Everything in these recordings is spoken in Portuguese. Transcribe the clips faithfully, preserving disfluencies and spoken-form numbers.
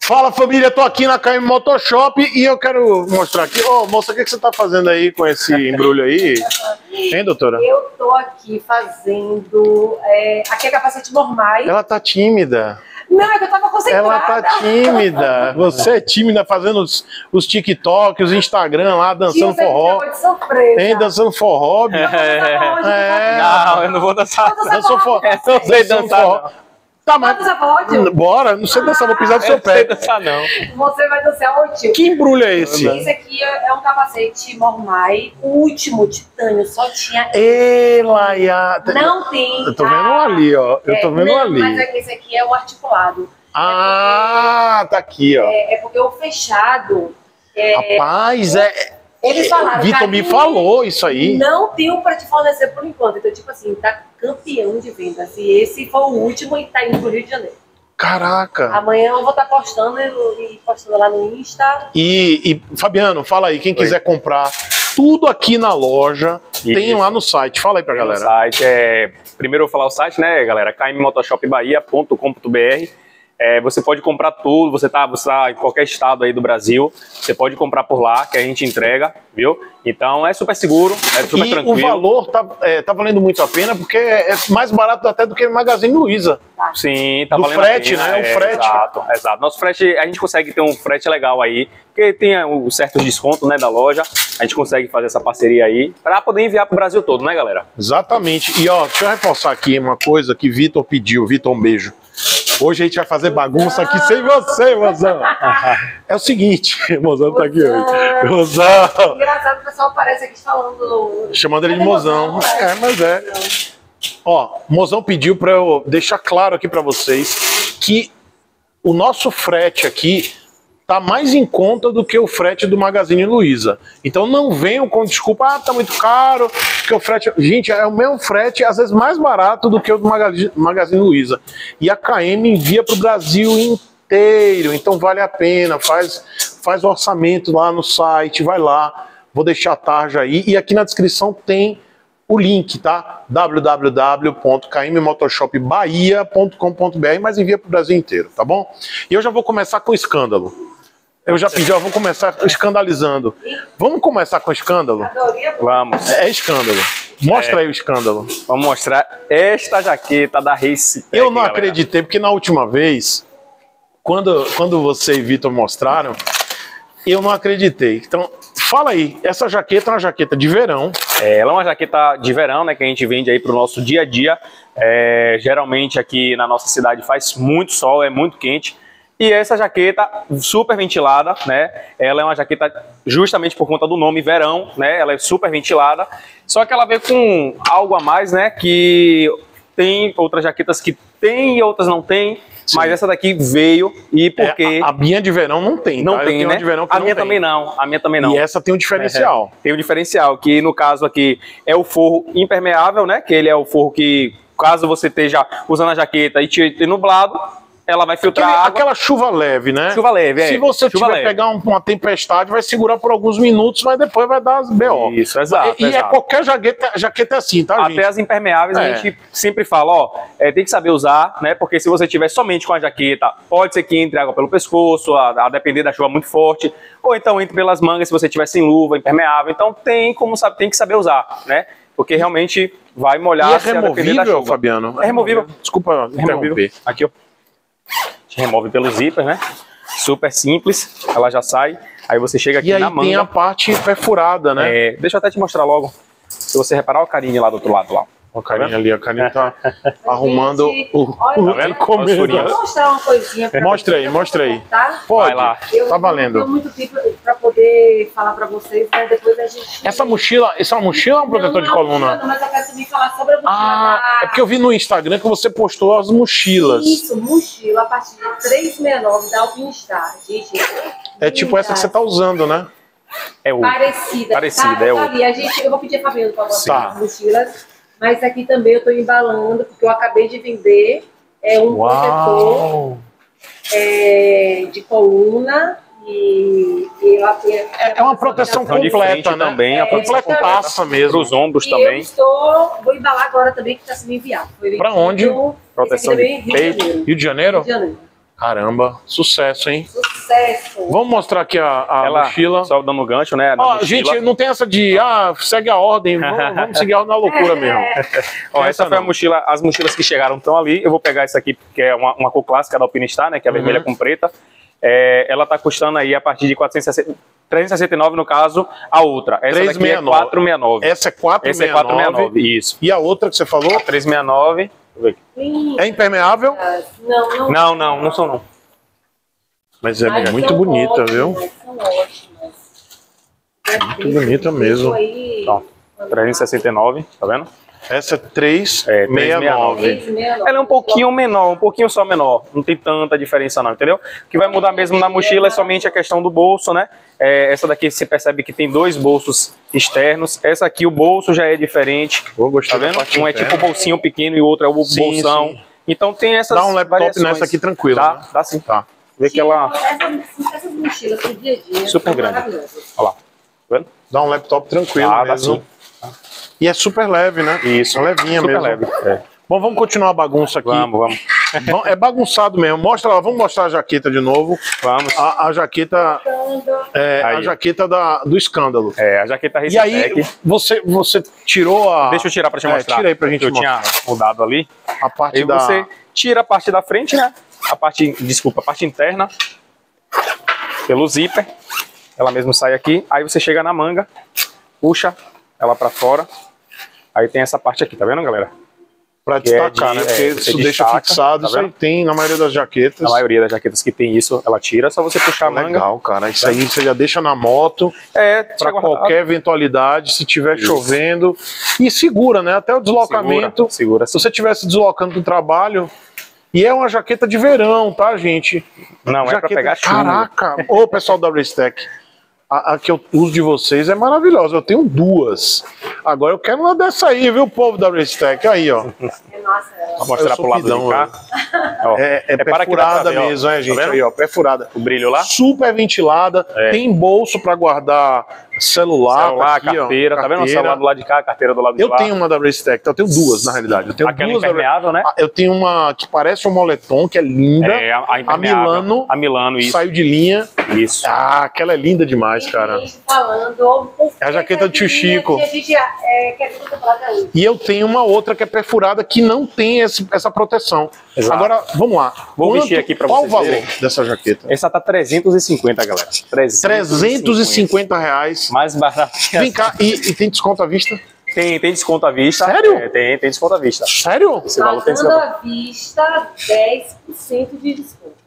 Fala família, tô aqui na K M Motoshop e eu quero mostrar aqui. Ô, moça, o que, que você tá fazendo aí com esse embrulho aí? Hein, doutora? Eu tô aqui fazendo. É, aqui é capacete Mormai. Ela tá tímida. Não, é que eu tava concentrada. Ela tá tímida. Você é tímida fazendo os, os TikTok, os Instagram lá, dançando Tio, forró. de surpresa. Tem dançando forró. Eu vou dançar forró hoje, É. Não, eu não vou dançar. Vou dançar Dançou forró. forró. Eu não sei dançar, não. Tá, mas... Vamos dançar forró, tio? Bora, não sei dançar, vou pisar do Eu seu não sei pé. dançar, não. Você vai dançar o tio. Que embrulho é esse? Esse aqui é um capacete Mormai, o último titânio, só tinha. Ê, Laia. Não tem. Eu tô vendo ah, ali, ó. Eu tô é, vendo não, ali. Mas é que esse aqui é o articulado. Ah, tá aqui, ó. É, é porque o fechado. É, Rapaz, é. eles falaram. Vitor me Karine, falou isso aí. Não tem um pra te fornecer por enquanto. Então, tipo assim, tá campeão de vendas. E esse foi o último e tá indo pro Rio de Janeiro. Caraca. Amanhã eu vou estar postando e postando lá no Insta. E, e Fabiano, fala aí, quem Oi. quiser comprar tudo aqui na loja, Isso. tem lá no site. Fala aí pra No galera. site é... Primeiro eu vou falar o site, né, galera? k m motoshop bahia ponto com ponto b r. É, você pode comprar tudo, você tá, você tá em qualquer estado aí do Brasil, você pode comprar por lá, que a gente entrega, viu? Então é super seguro, é super E tranquilo. o valor tá, é, tá valendo muito a pena, porque é mais barato até do que o Magazine Luiza. Sim, tá Do valendo frete, a pena, né? O é, frete. Exato, exato. Nosso frete, a gente consegue ter um frete legal aí, porque tem o certo desconto, né, da loja, a gente consegue fazer essa parceria aí, para poder enviar pro Brasil todo, né, galera? Exatamente. E ó, deixa eu reforçar aqui uma coisa que Vitor pediu. Vitor, um beijo. Hoje a gente vai fazer bagunça aqui sem você, mozão. É o seguinte, mozão tá aqui hoje. Mozão. Engraçado, o pessoal aparece aqui falando. Chamando ele de Cadê mozão. É, mas é. Ó, o mozão pediu pra eu deixar claro aqui pra vocês que o nosso frete aqui tá mais em conta do que o frete do Magazine Luiza. Então não venham com desculpa, ah, tá muito caro, porque o frete... Gente, é o mesmo frete, às vezes mais barato do que o do Magazine, Magazine Luiza. E a K M envia pro Brasil inteiro, então vale a pena, faz, faz o orçamento lá no site, vai lá, vou deixar a tarja aí, e aqui na descrição tem o link, tá? w w w ponto k m motoshop bahia ponto com ponto b r, mas envia pro Brasil inteiro, tá bom? E eu já vou começar com o escândalo. Eu já pedi, ó, vou começar escandalizando. Vamos começar com o escândalo? Vamos. É, é escândalo. Mostra É. aí o escândalo. Vamos mostrar esta jaqueta da Race Tech, Eu não galera. acreditei, porque na última vez, quando, quando você e Vitor mostraram, eu não acreditei. Então, fala aí, essa jaqueta é uma jaqueta de verão. É, ela é uma jaqueta de verão, né, que a gente vende aí para o nosso dia a dia. É, geralmente aqui na nossa cidade faz muito sol, é muito quente. E essa jaqueta super ventilada, né? Ela é uma jaqueta justamente por conta do nome verão, né? Ela é super ventilada. Só que ela veio com algo a mais, né? Que tem outras jaquetas que tem e outras não tem. Sim. Mas essa daqui veio e porque... É, a, a minha de verão não tem, não tá? tem, Eu tenho né? uma de verão que a não minha tem. também não, a minha também não. E essa tem um diferencial. É, tem um diferencial, que no caso aqui é o forro impermeável, né? Que ele é o forro que, caso você esteja usando a jaqueta e esteja nublado, ela vai filtrar Aquele- água. Aquela chuva leve, né? Chuva leve, é. Se você Chuva tiver leve. pegar um- uma tempestade, vai segurar por alguns minutos, mas depois vai dar as B O. Isso, exato, E, e é exato. qualquer jaqueta, jaqueta assim, tá, gente? Até as impermeáveis É. a gente sempre fala, ó, é, tem que saber usar, né? Porque se você tiver somente com a jaqueta, pode ser que entre água pelo pescoço, a, a depender da chuva muito forte, ou então entre pelas mangas se você tiver sem luva, impermeável. Então tem como sabe, tem que saber usar, né? Porque realmente vai molhar E é se a depender da removível, chuva. Fabiano? É removível. Desculpa É removível. interromper. Aqui, ó. A gente remove pelo zíper, né? Super simples, ela já sai. Aí você chega aqui E aí na manga. tem a parte perfurada, né? É, deixa eu até te mostrar logo. Se você reparar o carinho lá do outro lado lá. Ó, a Karine ali, a Karine tá arrumando Gente, o, olha, o tá vendo? encomenda. Olha os furinhos. Vou mostrar uma coisinha pra Mostra aí, vocês, mostra aí. tá? Pode, Vai lá. Eu tá não tenho valendo. muito tempo para poder falar para vocês, mas depois a gente... Essa mochila, isso é uma mochila ou um protetor Não, de não é uma coluna? mochila, mas eu quero também falar sobre a mochila Ah, da... é porque eu vi no Instagram que você postou as mochilas. Isso, mochila a partir de trezentos e sessenta e nove da Alpinistar. Gente, É tipo essa que você tá usando, né? É o. parecida. Parecida, tá, é tá outra. ali. A gente, eu vou pedir a Fabiana para mostrar Tá. as mochilas, mas aqui também eu estou embalando, porque eu acabei de vender é um protetor Uau! é, de coluna e, e ela tem... É, é uma proteção Então, de completa, frente né? também, a proteção Completaça mesmo. Para os ombros E também. eu estou... Vou embalar agora também, que está sendo enviado. Foi Pra vendido- onde? esse aqui Proteção também, de Rio de peito. Janeiro. Rio de Janeiro? Rio de Janeiro. Caramba, sucesso, hein? Sucesso. Vamos mostrar aqui a, a Ela, mochila. só dando gancho, né? na Ó, mochila. gente, não tem essa de, ah, segue a ordem, vamos, vamos seguir a ordem na loucura mesmo. Ó, essa Essa foi a não. mochila, as mochilas que chegaram estão ali. Eu vou pegar essa aqui, que é uma, uma cor clássica da Alpinistar, né? Que é a Uhum. vermelha com preta. É, ela tá custando aí a partir de quatrocentos e sessenta, trezentos e sessenta e nove no caso, a outra. Essa daqui é trezentos e sessenta e nove. quatrocentos e sessenta e nove. Essa é quatrocentos Essa e é sessenta e nove. quatrocentos e sessenta e nove, isso. E a outra que você falou? A trezentos e sessenta e nove. Deixa eu ver aqui. Lindas. É impermeável? Não, não. Não, não, não são não. Mas é Mas muito são bonita, ótimas, viu? São ótimas. Muito bonita mesmo. Aí, Ó, trezentos e sessenta e nove, tá vendo? Essa é trezentos É, e sessenta e nove. três e meia nove. Ela é um pouquinho menor, um pouquinho só menor. Não tem tanta diferença não, entendeu? O que vai mudar mesmo na mochila é somente a questão do bolso, né? É, essa daqui você percebe que tem dois bolsos externos. Essa aqui o bolso já é diferente. Vou gostar Tá da vendo? parte Um é interna. tipo o bolsinho pequeno e o outro é o Sim, bolsão. sim. Então tem essas Dá um laptop variações. nessa aqui tranquilo, Dá, né? dá sim. Tá. Vê que ela... Essas, essas mochilas pro dia a dia Super são grande. maravilhosas. Olha lá. Tá vendo? Dá um laptop tranquilo Ah, dá mesmo. sim. E é super leve, né? Isso. É levinha Super mesmo. leve. É. Bom, vamos continuar a bagunça aqui. Vamos, vamos. Bom, é bagunçado mesmo. Mostra lá, vamos mostrar a jaqueta de novo. Vamos. A, a jaqueta, é, Aí. a jaqueta da, do escândalo. É, a jaqueta E aí, Racetec. você, você tirou a. Deixa eu tirar pra te É, mostrar. tira aí pra gente Eu tinha mudado ali. a parte Aí da. você tira a parte da frente, né? A parte, desculpa, a parte interna. Pelo zíper. Ela mesmo sai aqui. Aí você chega na manga. Puxa ela pra fora. Aí tem essa parte aqui, tá vendo, galera? Pra que é destacar, de- né? Porque é, você isso deixa destaca, fixado. tá Isso aí vendo? tem na maioria das jaquetas. A maioria das jaquetas que tem isso, ela tira. É só você puxar a manga. Legal, cara. Isso aí você já deixa na moto. É, Para chega qualquer eventualidade, se tiver Isso. chovendo. E segura, né? Até o deslocamento. Segura, segura. Se você estiver se deslocando do trabalho. E é uma jaqueta de verão, tá, gente? Não, é pra Jaqueta- pegar chuva. Caraca! Ô, pessoal da Racetec, a, a que eu uso de vocês é maravilhosa. Eu tenho duas. Agora eu quero uma dessa aí, viu, povo da Racetec? Aí, ó. Nossa, Vou mostrar Eu pro sou lado pidão, de cá. Ó, É, é, para que dá pra perfurada ver, ó. mesmo, é, Tá gente? vendo? Aí, ó, perfurada. O brilho lá. Super ventilada, É. tem bolso para guardar celular, Celular, tá aqui, ó, carteira, tá vendo? O celular do lado de cá, a carteira do lado de Eu lá. tenho uma da Racetec, eu tenho duas na realidade. Eu tenho Aquela duas da- impermeável, né? Ah, eu tenho uma que parece um moletom, que é linda. É, a, a, a impermeável. Milano, A Milano, isso. saiu de linha. Isso. Ah, aquela é linda demais, cara. Tem gente falando, por É a que jaqueta do tio essa Chico. que a gente é, quer que você fale até hoje. E eu tenho uma outra que é perfurada que não tem esse- essa proteção. Exato. Agora, vamos lá. Vou Quanto- vestir aqui pra qual vocês o valor verem. dessa jaqueta? Essa tá trezentos e cinquenta, galera. trezentos e cinquenta reais. Mais barato. que Vem essa. cá, e, e tem desconto à vista? Tem, tem desconto à vista. Sério? É, tem, tem desconto à vista. Sério? Esse valor tem Pagando desconto. à vista, dez por cento de desconto.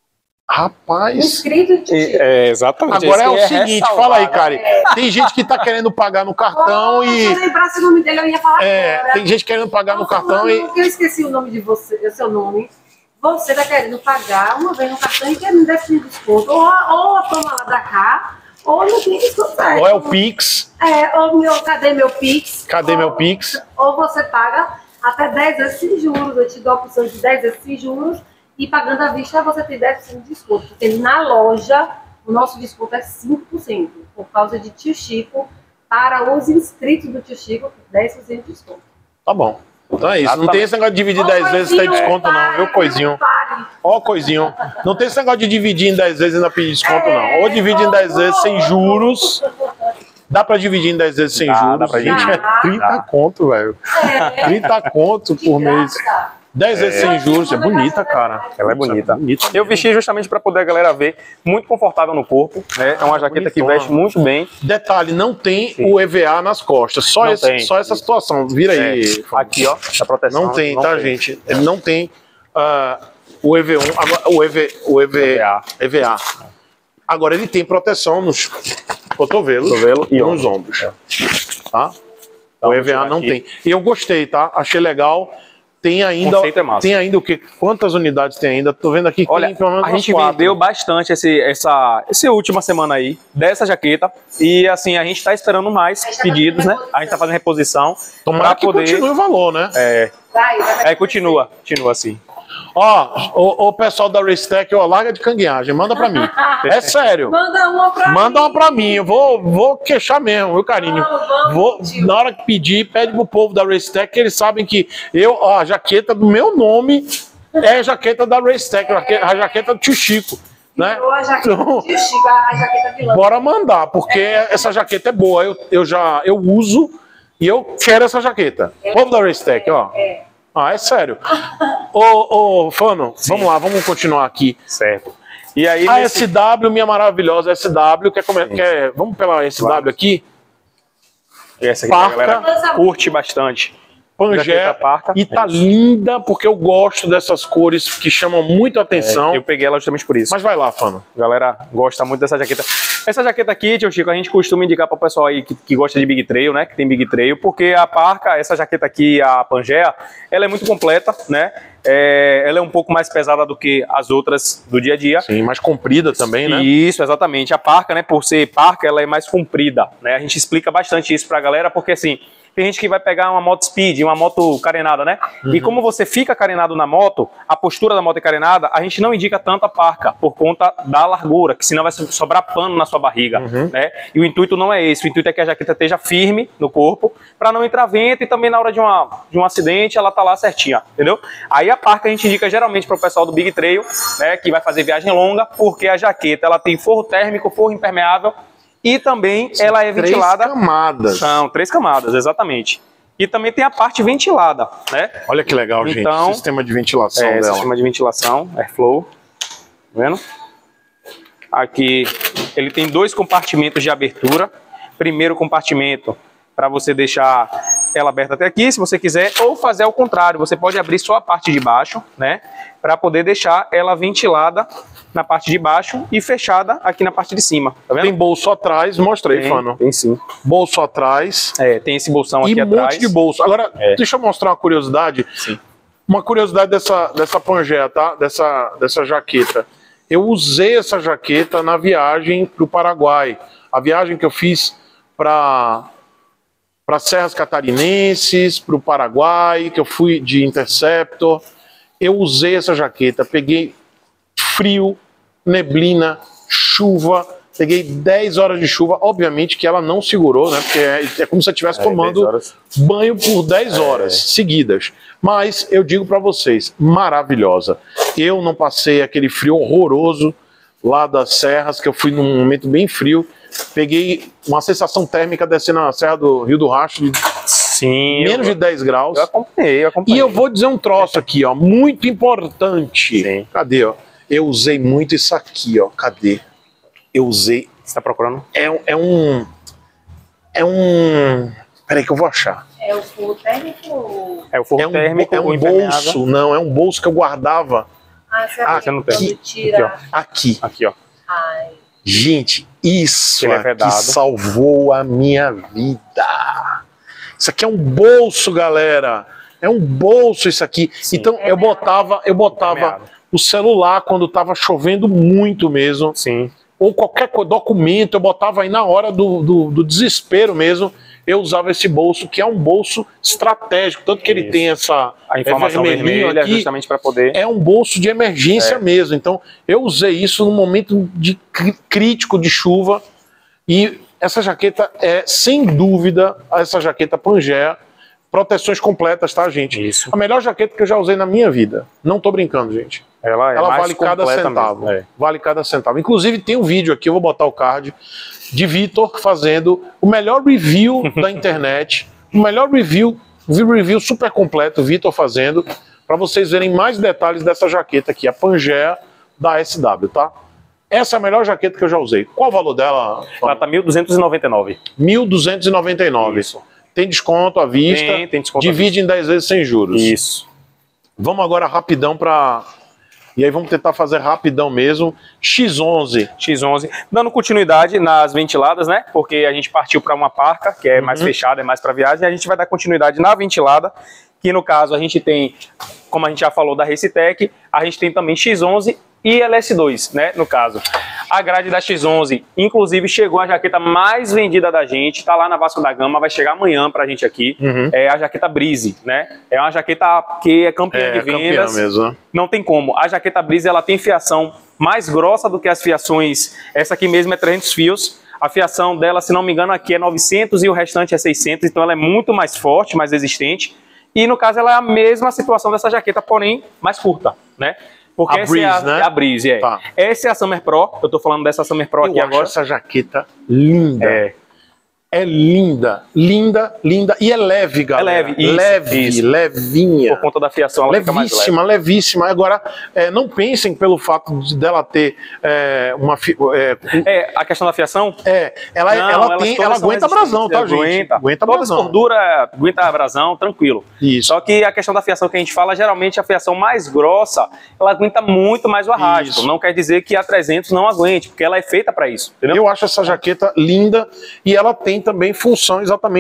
Rapaz. Inscrito de E- É, exatamente. Agora é Esse o é seguinte, ressalvar, fala aí, né? cara. Tem gente que tá querendo pagar no cartão Se eu e. lembrasse o nome dele, eu ia falar É, agora. tem gente querendo pagar no Nossa, cartão mano, e. Eu esqueci o nome de você, o seu nome. Você tá querendo pagar uma vez no cartão e quer me dar esse desconto. Ou, a- ou a toma lá da cá, ou não tem desconto. certo. Ou é o Pix. É, ou meu, cadê meu Pix? Cadê ou, meu Pix? Ou você paga até dez vezes sem juros. Eu te dou a opção de dez vezes sem juros. E pagando à vista, você tem dez por cento de desconto. Porque na loja, o nosso desconto é cinco por cento. Por causa de Tio Chico. Para os inscritos do Tio Chico, dez por cento de desconto. Tá bom. Então é isso. Não Exatamente. tem esse negócio de dividir Ô, dez vezes e ter coisinho, desconto, não. pare, Viu, coisinho? pare. Ó, coisinho. Não tem esse negócio de dividir em dez vezes e ainda pedir desconto, não. Ou divide em dez vezes sem juros. Dá pra dividir em dez vezes sem Dá, juros. dá pra Gente, dividir. é trinta conto, velho. É, trinta conto de por mês. graça. dez vezes sem juros. É bonita, cara. Ela é bonita. bonita. Eu vesti justamente para poder a galera ver. Muito confortável no corpo, né? É uma jaqueta que bonitona. veste muito bem. Detalhe, não tem Sim. o E V A nas costas. Só, Não esse- tem. só essa situação. Vira aí. É, aqui, ó, a proteção. Não tem, tá, gente? Ele não tem ah, o E V um, agora, o, EV, o EV, E V A. E V A. Agora ele tem proteção nos cotovelos Cotovelo e e nos ombros. Tá? O E V A vou não tirar aqui. tem. E eu gostei, tá? Achei legal. Tem ainda, conceito é massa. tem ainda o quê? Quantas unidades tem ainda? Tô vendo aqui que Olha, tem pelo menos a umas gente quatro. vendeu bastante esse, essa, essa última semana aí, dessa jaqueta. E assim, a gente tá esperando mais A gente tá pedidos, né? fazendo A gente tá fazendo reposição. Tomara pra que poder... continue o valor, né? É, Vai, vai, vai. é, continua, continua assim. Ó, o, o pessoal da Racetec, ó, larga de canguinhagem, manda pra mim. É sério. Manda uma pra Manda mim. uma pra mim, eu vou, vou queixar mesmo, viu, carinho? Vamos, vamos, Vou, tio. na hora que pedir, pede pro povo da Racetec, que eles sabem que eu, ó, a jaqueta do meu nome É a jaqueta da Racetech, a jaqueta do Tio Chico. Né? Virou a jaqueta Então, de Chico, a jaqueta vilã. bora mandar, porque é. essa jaqueta é boa. Eu, eu já eu uso e eu quero essa jaqueta. É. Povo da Racetech, ó. É. Ah, é sério. Ô, ô, Fano, Sim. vamos lá, vamos continuar aqui. Certo. E aí, a nesse... S W, minha maravilhosa S W, quer comer, quer, vamos pela S W claro. aqui? E essa aqui a galera curte bastante. Pangea, e tá é linda, porque eu gosto dessas cores que chamam muito a atenção. É, eu peguei ela justamente por isso. Mas vai lá, Fano. A galera gosta muito dessa jaqueta. Essa jaqueta aqui, tio Chico, a gente costuma indicar para o pessoal aí que, que gosta de Big Trail, né? Que tem Big Trail, porque a parca, essa jaqueta aqui, a Pangea, ela é muito completa, né? É, ela é um pouco mais pesada do que as outras do dia a dia. Sim, mais comprida também, né? Isso, exatamente. A parca, né, por ser parca, ela é mais comprida, né? A gente explica bastante isso pra galera, porque assim, tem gente que vai pegar uma moto speed, uma moto carenada, né? Uhum. E como você fica carenado na moto, a postura da moto é carenada, a gente não indica tanto a parca, por conta da largura, que senão vai sobrar pano na sua barriga, uhum. né? E o intuito não é esse, o intuito é que a jaqueta esteja firme no corpo, para não entrar vento e também na hora de, uma, de um acidente ela tá lá certinha, entendeu? Aí a parca a gente indica geralmente para o pessoal do Big Trail, né, que vai fazer viagem longa, porque a jaqueta ela tem forro térmico, forro impermeável, e também São ela é ventilada. Três camadas. São três camadas, exatamente. E também tem a parte ventilada, né? Olha que legal, então, gente. Sistema de ventilação é, dela. Sistema de ventilação, Airflow. Tá vendo? Aqui ele tem dois compartimentos de abertura. Primeiro compartimento para você deixar ela aberta até aqui, se você quiser, ou fazer ao contrário. Você pode abrir só a parte de baixo, né? Para poder deixar ela ventilada na parte de baixo e fechada aqui na parte de cima, tá vendo? Tem bolso atrás, mostra aí, tem, Fano. Tem sim. Bolso atrás. É, tem esse bolsão aqui e atrás. E um monte de bolso. Agora, é. deixa eu mostrar uma curiosidade. Sim. Uma curiosidade dessa, dessa Pangea, tá? Dessa, dessa jaqueta. Eu usei essa jaqueta na viagem para o Paraguai. A viagem que eu fiz para para Serras Catarinenses, para o Paraguai, que eu fui de Interceptor. Eu usei essa jaqueta, peguei frio, neblina, chuva, peguei dez horas de chuva, obviamente que ela não segurou, né? Porque é, é como se você estivesse é, tomando banho por dez horas é. seguidas. Mas eu digo para vocês, maravilhosa. Eu não passei aquele frio horroroso lá das serras, que eu fui num momento bem frio. Peguei uma sensação térmica descendo na Serra do Rio do Rastro de Sim, menos eu, de dez graus. Eu acompanhei, eu acompanhei. E eu vou dizer um troço aqui, ó, muito importante. Sim. Cadê, ó? Eu usei muito isso aqui, ó. Cadê? Eu usei. Você tá procurando? É, é um. É um. Peraí que eu vou achar. É o forro térmico? É o forro é um, térmico. É um bolso, não, é um bolso que eu guardava. Ah, você, ah, você não tem. Aqui, tira... aqui, ó. Aqui, ó. Ai. Gente, isso é aqui salvou a minha vida. Isso aqui é um bolso, galera. É um bolso isso aqui. Sim. Então eu botava, eu botava o celular quando tava chovendo muito mesmo. Sim. Ou qualquer documento, eu botava aí na hora do, do, do desespero mesmo. Eu usava esse bolso, que é um bolso estratégico, tanto que ele Isso. tem essa a informação é vermelha aqui, justamente para poder. É um bolso de emergência é. mesmo. Então, eu usei isso num momento de crítico de chuva. E essa jaqueta é, sem dúvida, essa jaqueta Pangea, proteções completas, tá, gente? Isso. A melhor jaqueta que eu já usei na minha vida. Não tô brincando, gente. Ela, é Ela mais vale cada centavo. É. Vale cada centavo. Inclusive, tem um vídeo aqui, eu vou botar o card, de Vitor fazendo o melhor review da internet, o melhor review, review super completo, Vitor fazendo, para vocês verem mais detalhes dessa jaqueta aqui, a Pangea da S W, tá? Essa é a melhor jaqueta que eu já usei. Qual o valor dela? Ela tá mil duzentos e noventa e nove reais. mil duzentos e noventa e nove reais. Isso. Tem desconto à vista, tem, tem desconto divide à vista. em dez vezes sem juros. Isso. Vamos agora rapidão para... E aí vamos tentar fazer rapidão mesmo. X onze. X onze. Dando continuidade nas ventiladas, né? Porque a gente partiu para uma parca, que é mais uhum. fechada, é mais para viagem. E a gente vai dar continuidade na ventilada, que no caso a gente tem, como a gente já falou da Racetech, a gente tem também X onze e L S dois, né? No caso. A grade da X onze, inclusive, chegou a jaqueta mais vendida da gente, tá lá na Vasco da Gama, vai chegar amanhã pra gente aqui. Uhum. É a jaqueta Breeze, né? É uma jaqueta que é campeã é, de vendas. Mesmo. Não tem como. A jaqueta Breeze, ela tem fiação mais grossa do que as fiações. Essa aqui mesmo é trezentos fios. A fiação dela, se não me engano, aqui é novecentos e o restante é seiscentos, então ela é muito mais forte, mais resistente. E no caso ela é a mesma situação dessa jaqueta, porém mais curta, né? Porque A essa é a, Breeze, né? é a Breeze, é. Tá. Essa é a Summer Pro, eu tô falando dessa Summer Pro Eu aqui acho agora. essa jaqueta linda. É. É linda, linda, linda. E é leve, galera. É leve, isso, leve, isso. levinha. Por conta da fiação, ela fica mais leve. Levíssima, levíssima. Agora, é, não pensem pelo fato de dela ter é, uma... fi- É, É, a questão da fiação, é, ela, Não, ela, elas tem, todas ela são aguenta abrasão, tá, resistentes, gente? Aguenta. Aguenta Todas as abrasão. gorduras aguenta abrasão, tranquilo. Isso. Só que a questão da fiação que a gente fala, geralmente a fiação mais grossa, ela aguenta muito mais o arrasto. Isso. Não quer dizer que a trezentos não aguente, porque ela é feita para isso, entendeu? Eu acho essa jaqueta linda e ela tem também função exatamente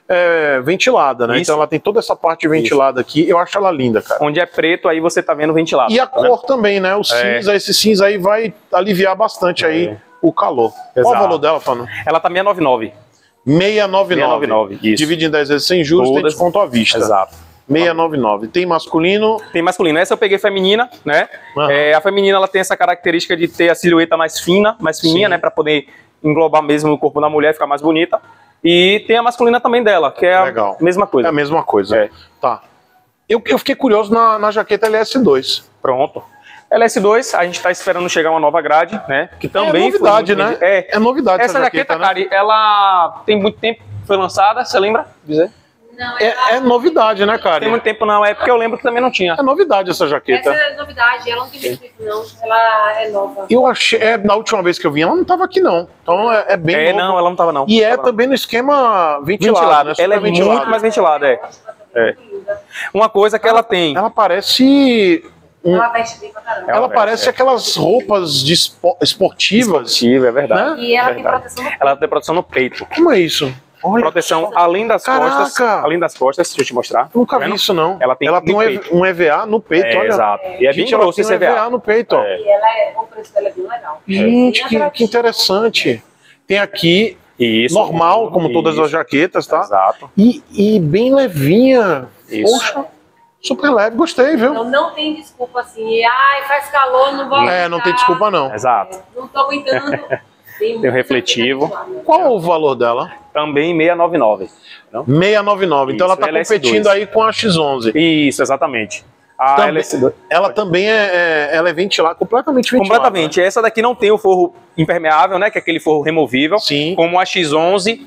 é, ventilada, né? Isso. Então ela tem toda essa parte ventilada aqui. Eu acho ela linda, cara. Onde é preto, aí você tá vendo ventilado. E a tá vendo? cor também, né? O cinza, esse cinza aí vai aliviar bastante aí É. o calor. Qual o Exato. valor dela, Fano? Ela tá seiscentos e noventa e nove. seiscentos e noventa e nove. seiscentos e noventa e nove, isso. Divide em dez vezes sem juros, tem Todas- desconto à vista. Exato. seiscentos e noventa e nove. Tem masculino, Tem masculino. Essa eu peguei feminina, né? Aham. É, a feminina ela tem essa característica de ter a silhueta mais fina, mais fininha, Sim. né? Pra poder englobar mesmo o corpo da mulher, ficar mais bonita. E tem a masculina também dela, que é Legal. a mesma é coisa. a mesma coisa. É. Tá. Eu, eu fiquei curioso na, na jaqueta L S dois. Pronto. L S dois, a gente está esperando chegar uma nova grade, né? Que também é novidade, foi né? muito- É. É novidade Essa jaqueta, né? cara, ela tem muito tempo que foi lançada, você lembra? Dizer? Não, É, é novidade, né, cara? Tem muito tempo não, é porque eu lembro que também não tinha. É novidade essa jaqueta. Essa é novidade, ela não tem muito tempo, não. Ela é nova. Eu achei, é, na última vez que eu vi, ela não tava aqui, não. Então é, é bem É, novo. não, ela não tava não. E é Tava não. também no esquema ventilado, ventilada. né? Ela é Super ventilado. muito mais ventilada, é. É. Uma coisa que ela tem. Ela parece... um- Ela veste bem pra caramba. Ela ela veste, parece é. aquelas roupas de espo- esportivas. Esportiva, é verdade. Né? E ela tem Verdade. proteção no Ela tem proteção no peito. Como é isso? Olha, Proteção além das Caraca! costas. Além das costas, deixa eu te mostrar. eu nunca Tá vi vendo? isso, não. Ela tem ela tem no um, peito. E- um E V A no peito, É, olha. exato. E é bem Gente, ela grosso tem esse um E V A no peito, ó. É. E ela é, o preço dela é bem legal. Gente, Bem que, que atrativo. interessante. Tem aqui, Isso. normal, como todas as Isso. jaquetas, tá? Exato. E, e bem levinha. Isso. Poxa, super leve, gostei, viu? Então não tem desculpa assim, ai, faz calor, não vou É, não tem desculpa, não. Exato. Não tô aguentando. Tem, Tem o refletivo. Qual o valor dela? Também seiscentos e noventa e nove. Não? seiscentos e noventa e nove. Então Isso, ela tá L S dois. competindo aí com a X onze. Isso, exatamente. A Também- L S dois. Ela também é, é- ela é ventilada, completamente ventilada. Completamente. Essa daqui não tem o forro impermeável, né? Que é aquele forro removível. Sim. Como a X onze,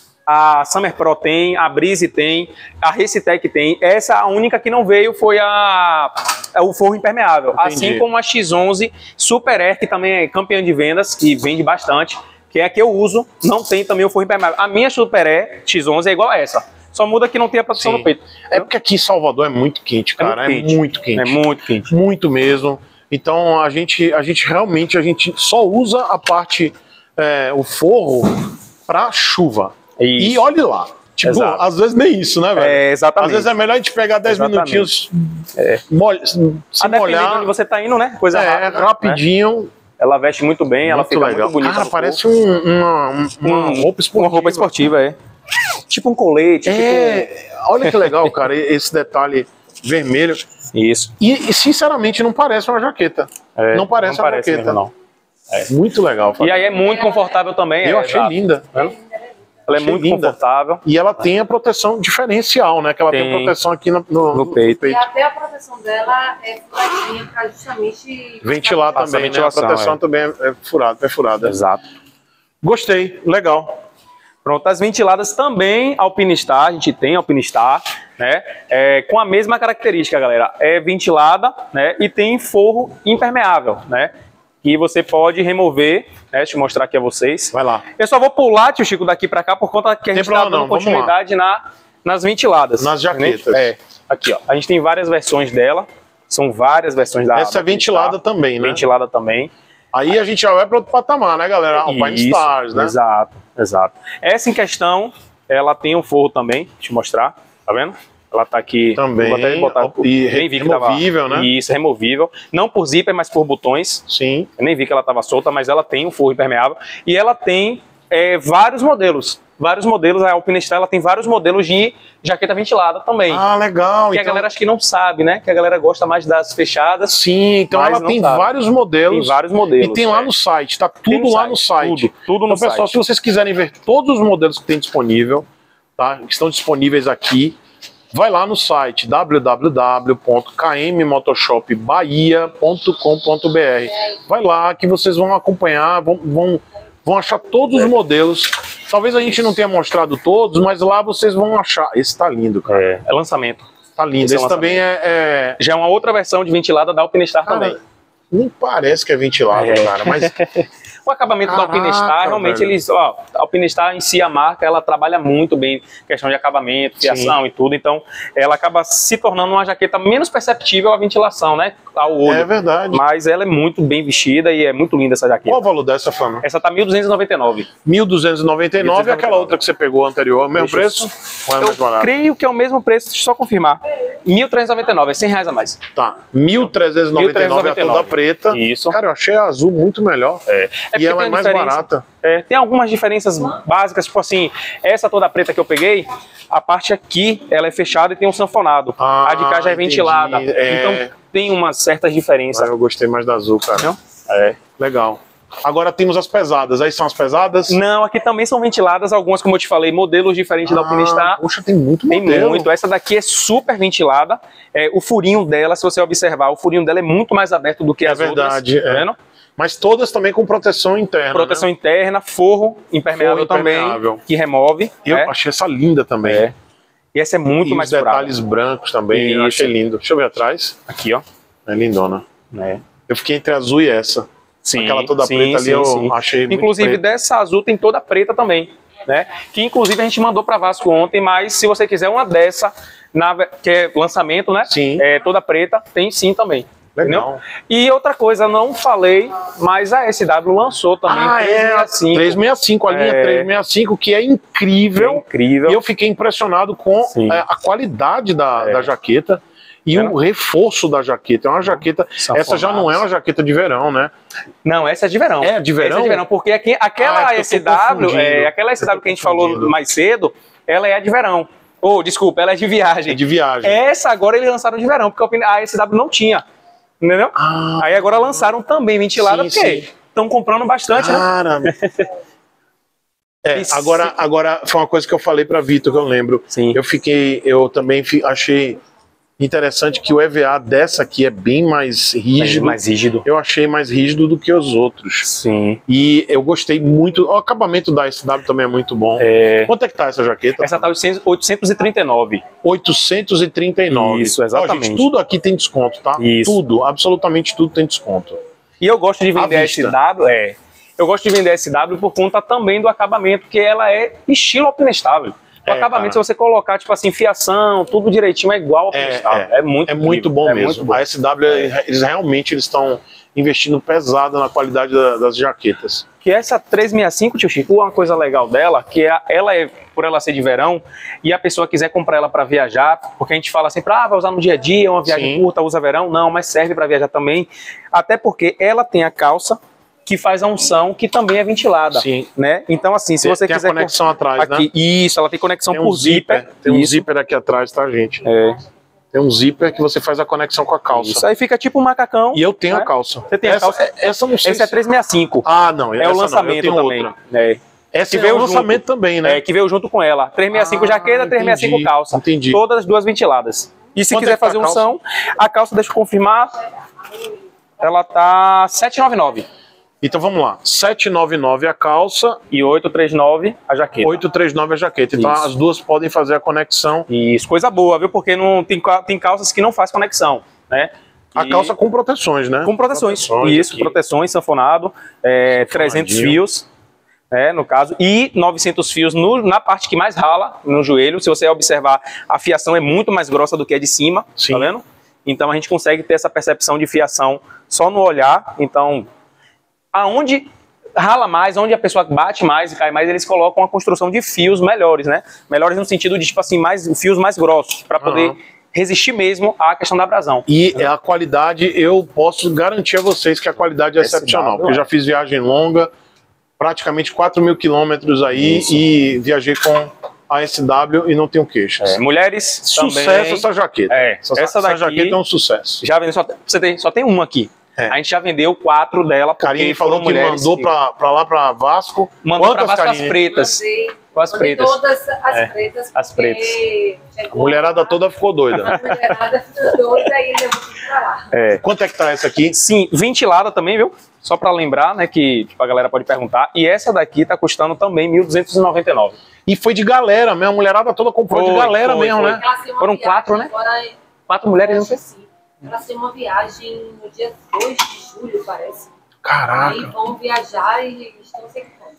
a Summer Pro tem, a Breeze tem, a Recitec tem. Essa, a única que não veio foi a, é o forro impermeável. Entendi. Assim como a X onze Super Air, que também é campeã de vendas, que vende bastante, que é a que eu uso, não tem também o forro impermeável. A minha Super Air X onze é igual a essa. Só muda que não tem a proteção Sim. no peito. É porque aqui em Salvador é muito quente, cara. É muito muito quente. quente. É muito quente. Muito mesmo. Então a gente, a gente realmente a gente só usa a parte, é, o forro pra chuva. E Isso. olhe lá. Tipo, Exato. às vezes nem isso, né, velho? É, exatamente. Às vezes é melhor a gente pegar dez Exatamente. minutinhos, É. molha- se A depender de molhar, onde você tá indo, né? Coisa é, rápida, né? rapidinho. Ela veste muito bem, ela Muito fica legal. muito bonita. Cara, no parece corpo. um- uma, um- uma Um- roupa esportiva. Uma roupa esportiva, é. Tipo um colete. É, olha que legal, cara, esse detalhe vermelho. Tipo... Isso. E, e, sinceramente, não parece uma jaqueta. É, não parece não uma parece jaqueta. mesmo, não. Muito legal, E Fábio. aí é muito confortável também. Eu é, achei exato. linda. Ela é Achei muito linda. confortável. E ela tem a proteção diferencial, né? Que ela tem, Tem. proteção aqui no, no- No no peito. E até a proteção dela é furadinha pra justamente... Ventilar Passa também, a ventilação, né? A proteção é. também é, é furada, perfurada. Exato. Gostei, legal. Pronto, as ventiladas também Alpinistar, a gente tem Alpinistar, né? É, com a mesma característica, galera. É ventilada, né? E tem forro impermeável, né? Que você pode remover, né? Deixa eu mostrar aqui a vocês. Vai lá. Eu só vou pular, tio Chico, daqui pra cá, por conta que a Tem gente tá problema dando não, vamos continuidade na, nas ventiladas. Nas jaquetas. É, aqui, ó. A gente tem várias versões dela. São várias versões da Essa é da Alpinistar. ventilada também, né? Ventilada também. Aí a gente já vai para outro patamar, né, galera? Alpine Isso, Stars, né? Exato, exato. Essa em questão, ela tem um forro também, deixa eu mostrar, tá vendo? Ela tá aqui, Também, vou até botar, e nem vi que tava- removível, né? Isso, removível. Não por zíper, mas por botões. Sim. Eu nem vi que ela estava solta, mas ela tem um forro impermeável. E ela tem é, vários modelos. Vários modelos, a Alpinistar, ela tem vários modelos de jaqueta ventilada também. Ah, legal. que a então... galera acho que não sabe, né? Que a galera gosta mais das fechadas. Sim, então Mas ela não tem sabe. vários modelos. Tem vários modelos. E tem lá é. no site, tá Tem tudo no lá site, no site. Tudo, tudo no Então, pessoal, site. se vocês quiserem ver todos os modelos que tem disponível, tá? Que estão disponíveis aqui, vai lá no site w w w ponto k m motoshop bahia ponto com ponto b r. Vai lá que vocês vão acompanhar, vão, vão, vão achar todos os modelos. Talvez a gente não tenha mostrado todos, mas lá vocês vão achar. Esse tá lindo, cara. É, é lançamento. Tá lindo. Esse, Esse é também é, é... Já é uma outra versão de ventilada da Alpinestar cara, também. Nem parece que é ventilado, é. cara, mas... O acabamento Caraca, da Alpinestar, realmente velho. eles, ó, a Alpinestar em si, a marca, ela trabalha muito bem questão de acabamento, fiação Sim. e tudo, então ela acaba se tornando uma jaqueta menos perceptível à ventilação, né, ao olho. É verdade. Mas ela é muito bem vestida e é muito linda essa jaqueta. Qual o valor dessa, Fama? Essa tá mil duzentos e noventa e nove. mil duzentos e noventa e nove e aquela outra que você pegou anterior, o mesmo Deixa preço? Ou é mais Eu barato? creio que é o mesmo preço, deixa eu só confirmar. mil trezentos e noventa e nove, é cem reais a mais. Tá, mil trezentos e noventa e nove a toda preta. Isso. Cara, eu achei a azul muito melhor. É. É e ela é mais diferença. barata. É, tem algumas diferenças básicas, tipo assim, essa toda preta que eu peguei, a parte aqui, ela é fechada e tem um sanfonado. Ah, a de cá já é entendi. ventilada. É. Então tem umas certas diferenças. Ah, eu gostei mais da azul, cara. Não? É, legal. Agora temos as pesadas. Aí são as pesadas? Não, aqui também são ventiladas, algumas, como eu te falei, modelos diferentes ah, da Alpinestar. Poxa, tem muito Tem modelo. muito. Essa daqui é super ventilada. É, o furinho dela, se você observar, o furinho dela é muito mais aberto do que É as verdade, outras. Tá é. vendo? Mas todas também com proteção interna. Proteção né? interna, forro impermeável, Forro impermeável. também, que remove. Eu né? achei essa linda também. É. E essa é muito e mais os detalhes furada. brancos também, eu Isso. achei lindo. Deixa eu ver atrás. Aqui, ó. É lindona. É. Eu fiquei entre a azul e essa. Sim, Aquela toda sim, preta ali sim, eu sim. achei muito Inclusive preta. dessa azul tem toda preta também, né? Que inclusive a gente mandou para Vasco ontem, mas se você quiser uma dessa, na, que é lançamento, né? Sim. É, toda preta, tem sim também. Legal. Entendeu? E outra coisa, não falei, mas a S W lançou também Ah, é, a trezentos e sessenta e cinco. trezentos e sessenta e cinco, a linha É. trezentos e sessenta e cinco, que é incrível. É incrível. E eu fiquei impressionado com Sim. é, a qualidade da, É. da jaqueta e Vendo? o reforço da jaqueta. É uma jaqueta. Safonados. Essa já não é uma jaqueta de verão, né? Não, essa é de verão. É de verão? Essa é de verão, porque aqui, aquela Ah, é porque eu tô S W, confundindo. é, aquela S W Eu tô que a gente falou confundindo. mais cedo, ela é de verão. Ou, desculpa, ela é de viagem. É de viagem. Essa agora eles lançaram de verão, porque a S W não tinha. Entendeu? Ah, Aí agora lançaram também ventilada, Sim, porque sim. estão comprando bastante, né? cara. É, Isso. agora, agora foi uma coisa que eu falei para Vitor que eu lembro. Sim. Eu fiquei, eu também fi- achei interessante que o E V A dessa aqui é bem mais rígido. mais rígido. Eu achei mais rígido do que os outros. Sim. E eu gostei muito. O acabamento da S W também é muito bom. É, Quanto é que tá essa jaqueta? essa tá oitocentos e trinta e nove. oitocentos e trinta e nove. Isso, Ó, exatamente. gente, tudo aqui tem desconto, tá? Isso. Tudo, absolutamente tudo tem desconto. E eu gosto de vender À a vista. S W, é. Eu gosto de vender a S W por conta também do acabamento, que ela é estilo alpinestável. O É, acabamento, cara. se você colocar, tipo assim, fiação, tudo direitinho, é igual ao É, alpinestável. É, muito É muito incrível, bom é mesmo. muito bom. A S W, eles realmente eles estão investindo pesado na qualidade da- das jaquetas. Que essa trezentos e sessenta e cinco, tio Chico, uma coisa legal dela, que é, ela é, por ela ser de verão, e a pessoa quiser comprar ela para viajar, porque a gente fala sempre, ah, vai usar no dia a dia, uma viagem Sim. curta, usa verão. Não, mas serve para viajar também. Até porque ela tem a calça que faz a unção, que também é ventilada. Sim. Né? Então, assim, se Tem- você tem quiser... a conexão atrás, aqui, né? Isso, ela tem conexão Tem um por zíper. zíper. Tem um Isso. zíper aqui atrás, tá, gente? É. Tem um zíper que você faz a conexão com a calça. Isso aí fica tipo um macacão. E eu tenho né? a calça. Você tem a essa, calça? é- Essa eu não sei Esse é se- trezentos e sessenta e cinco. Ah, não. é essa o não, lançamento eu tenho também. outra. É. Essa Que é veio o lançamento também, né? É, que veio junto com ela. trezentos e sessenta e cinco Ah, jaqueta, trezentos e sessenta e cinco entendi, calça. entendi. Todas as duas ventiladas. E se Quanto quiser é que tá fazer a calça? unção, a calça, deixa eu confirmar, ela tá setecentos e noventa e nove. Então vamos lá. setecentos e noventa e nove a calça, E oitocentos e trinta e nove a jaqueta. oitocentos e trinta e nove a jaqueta. Então Isso. as duas podem fazer a conexão. Isso, coisa boa, viu? Porque não, tem, ca- tem calças que não faz conexão, né? A E- calça com proteções, né? Com proteções. Proteções Isso, aqui. proteções, sanfonado, é, trezentos fios, né, no caso, e novecentos fios no- na parte que mais rala, no joelho. Se você observar, a fiação é muito mais grossa do que a de cima, Sim. tá vendo? Então a gente consegue ter essa percepção de fiação só no olhar. Então, aonde rala mais, onde a pessoa bate mais e cai mais, eles colocam a construção de fios melhores, né? Melhores no sentido de, tipo assim, mais, fios mais grossos, para poder Aham. resistir mesmo à questão da abrasão. E a qualidade, eu posso garantir a vocês que a qualidade é S W, excepcional. Porque eu é. já fiz viagem longa, praticamente quatro mil quilômetros aí, Isso. e viajei com a S W e não tenho queixas. É, mulheres Sucesso também. essa jaqueta. É, essa, essa essa daqui- jaqueta é um sucesso. Já vendo, só, você tem, só tem uma aqui. É. A gente já vendeu quatro dela, porque Karine foram falou que mulheres mandou que- pra, pra lá, pra Vasco. Mandou pra Quantas, Vasco as Karine? pretas. Mandei, Com as mandei pretas. todas as É, pretas. as pretas. porque A chegou mulherada lá, toda ficou doida. A mulherada ficou doida e levou tudo pra lá. É. Quanto é que tá essa aqui? Sim, ventilada também, viu? Só pra lembrar, né, que tipo, a galera pode perguntar. E essa daqui tá custando também mil duzentos e noventa e nove. E foi de galera mesmo, a mulherada toda comprou de Foi, galera foi, mesmo, foi. né? Ela tem uma Foram viagem quatro, né? Agora, Quatro mulheres, não sei. sim. Ela tem uma viagem no dia dois de julho, parece. Aí Caraca. vão viajar e estão sem conta.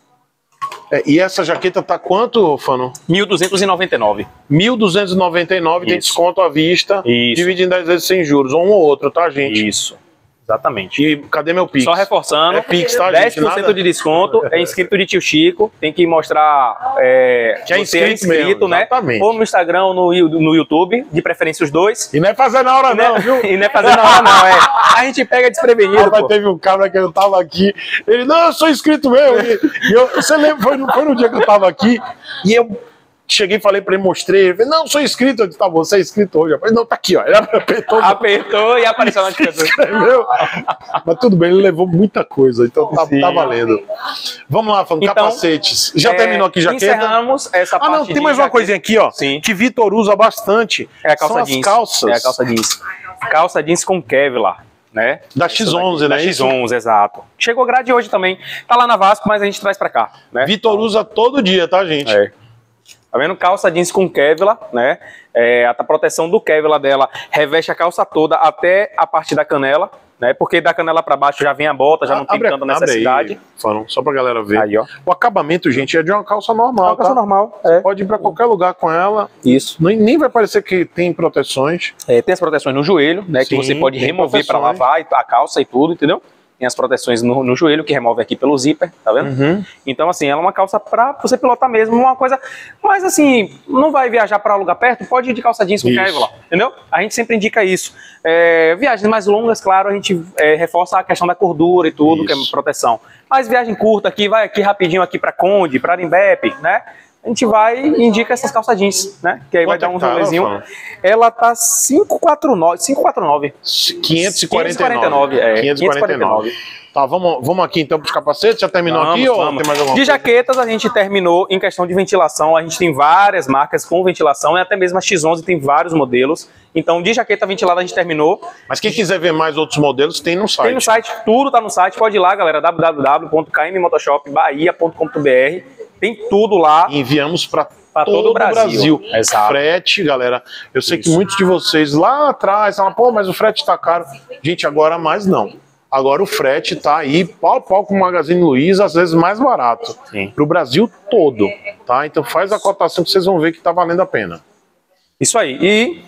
É, e essa jaqueta tá quanto, Fano? mil duzentos e noventa e nove. mil duzentos e noventa e nove, tem Isso. desconto à vista, Isso. divide em dez vezes sem juros, ou um ou outro, tá, gente? Isso. Exatamente. E cadê meu Pix? Só reforçando, É Pix, tá, dez gente? por cento Nada? de desconto, é inscrito de Tio Chico, tem que mostrar é, Que é você é inscrito mesmo, inscrito, né? exatamente. Ou no Instagram ou no, no YouTube, de preferência os dois. E não é fazer na hora E não não, é- viu? E não é fazer na hora não, é. A gente pega desprevenido, Rapaz, pô. teve um cara que eu tava aqui, ele, não, eu sou inscrito mesmo. E, e eu, você lembra, foi no, foi no dia que eu tava aqui, e eu cheguei, falei pra ele, mostrei, ele falou, não, sou inscrito. Eu disse, tá, você é inscrito hoje. Eu falei, não, tá aqui, ó. Ele apertou, Apertou e apareceu a notificação. escreveu. Mas tudo bem, ele levou muita coisa, então tá, Sim. tá valendo. Vamos lá, falando Então, capacetes. Já É, terminou aqui jaqueta? Encerramos essa Ah, parte não, tem de mais uma jaqueta. coisinha aqui, ó, Sim. que Vitor usa bastante. É a calça São jeans. as calças É a calça jeans. Calça jeans com Kevlar, né? da Essa X onze, daqui, né? Da X onze, exato. Chegou grade hoje também. Tá lá na Vasco, mas a gente traz pra cá, né? Vitor usa todo dia, tá, gente? É. Tá vendo? Calça jeans com Kevlar, né? É, a proteção do Kevlar dela reveste a calça toda até a parte da canela, né? Porque da canela pra baixo já vem a bota, já não tem Abre- tanta abre necessidade. Aí, Fano, só pra galera ver. Aí, ó. O acabamento, gente, é de uma calça normal, Uma calça tá? normal, é. Pode ir pra qualquer lugar com ela. Isso. Nem, nem vai parecer que tem proteções. É, tem as proteções no joelho, né? Sim, que você pode tem remover para proteções. lavar e- a calça e tudo, entendeu? Tem as proteções no, no joelho que remove aqui pelo zíper, tá vendo? Uhum. Então, assim, ela é uma calça pra você pilotar mesmo, uma coisa. Mas, assim, não vai viajar para lugar perto? Pode ir de calça jeans com Isso. Kevlar, entendeu? A gente sempre indica isso. É, viagens mais longas, claro, a gente é, reforça a questão da cordura e tudo, que é Isso. proteção. Mas viagem curta aqui, vai aqui rapidinho aqui para Conde, para Arimbep, né? A gente vai e indica essas calças jeans, né? Que aí vai Quanto dar é um que tá, rolezinho. Rafael? Ela tá cinco quatro nove. cinco quatro nove. quinhentos e quarenta e nove. é. quinhentos e quarenta e nove. Tá, vamos, vamos aqui então pros capacetes. Já terminou Vamos, aqui ou vamos. tem mais alguma De coisa? jaquetas a gente terminou em questão de ventilação. A gente tem várias marcas com ventilação e até mesmo a X onze tem vários modelos. Então, de jaqueta ventilada a gente terminou. Mas quem quiser ver mais outros modelos, tem no site. Tem no site, tudo tá no site. Pode ir lá, galera, w w w ponto k m motoshop bahia ponto com ponto b r. Tem tudo lá. E enviamos para Pra todo, todo o o Brasil. Brasil. Exato. Frete, galera. Eu sei que Isso. muitos de vocês lá atrás falam, pô, mas o frete tá caro. Gente, agora mais não. Agora o frete tá aí, pau a pau com o Magazine Luiza, às vezes mais barato. Sim. Pro Brasil todo, tá? Então faz a cotação que vocês vão ver que tá valendo a pena. Isso aí. E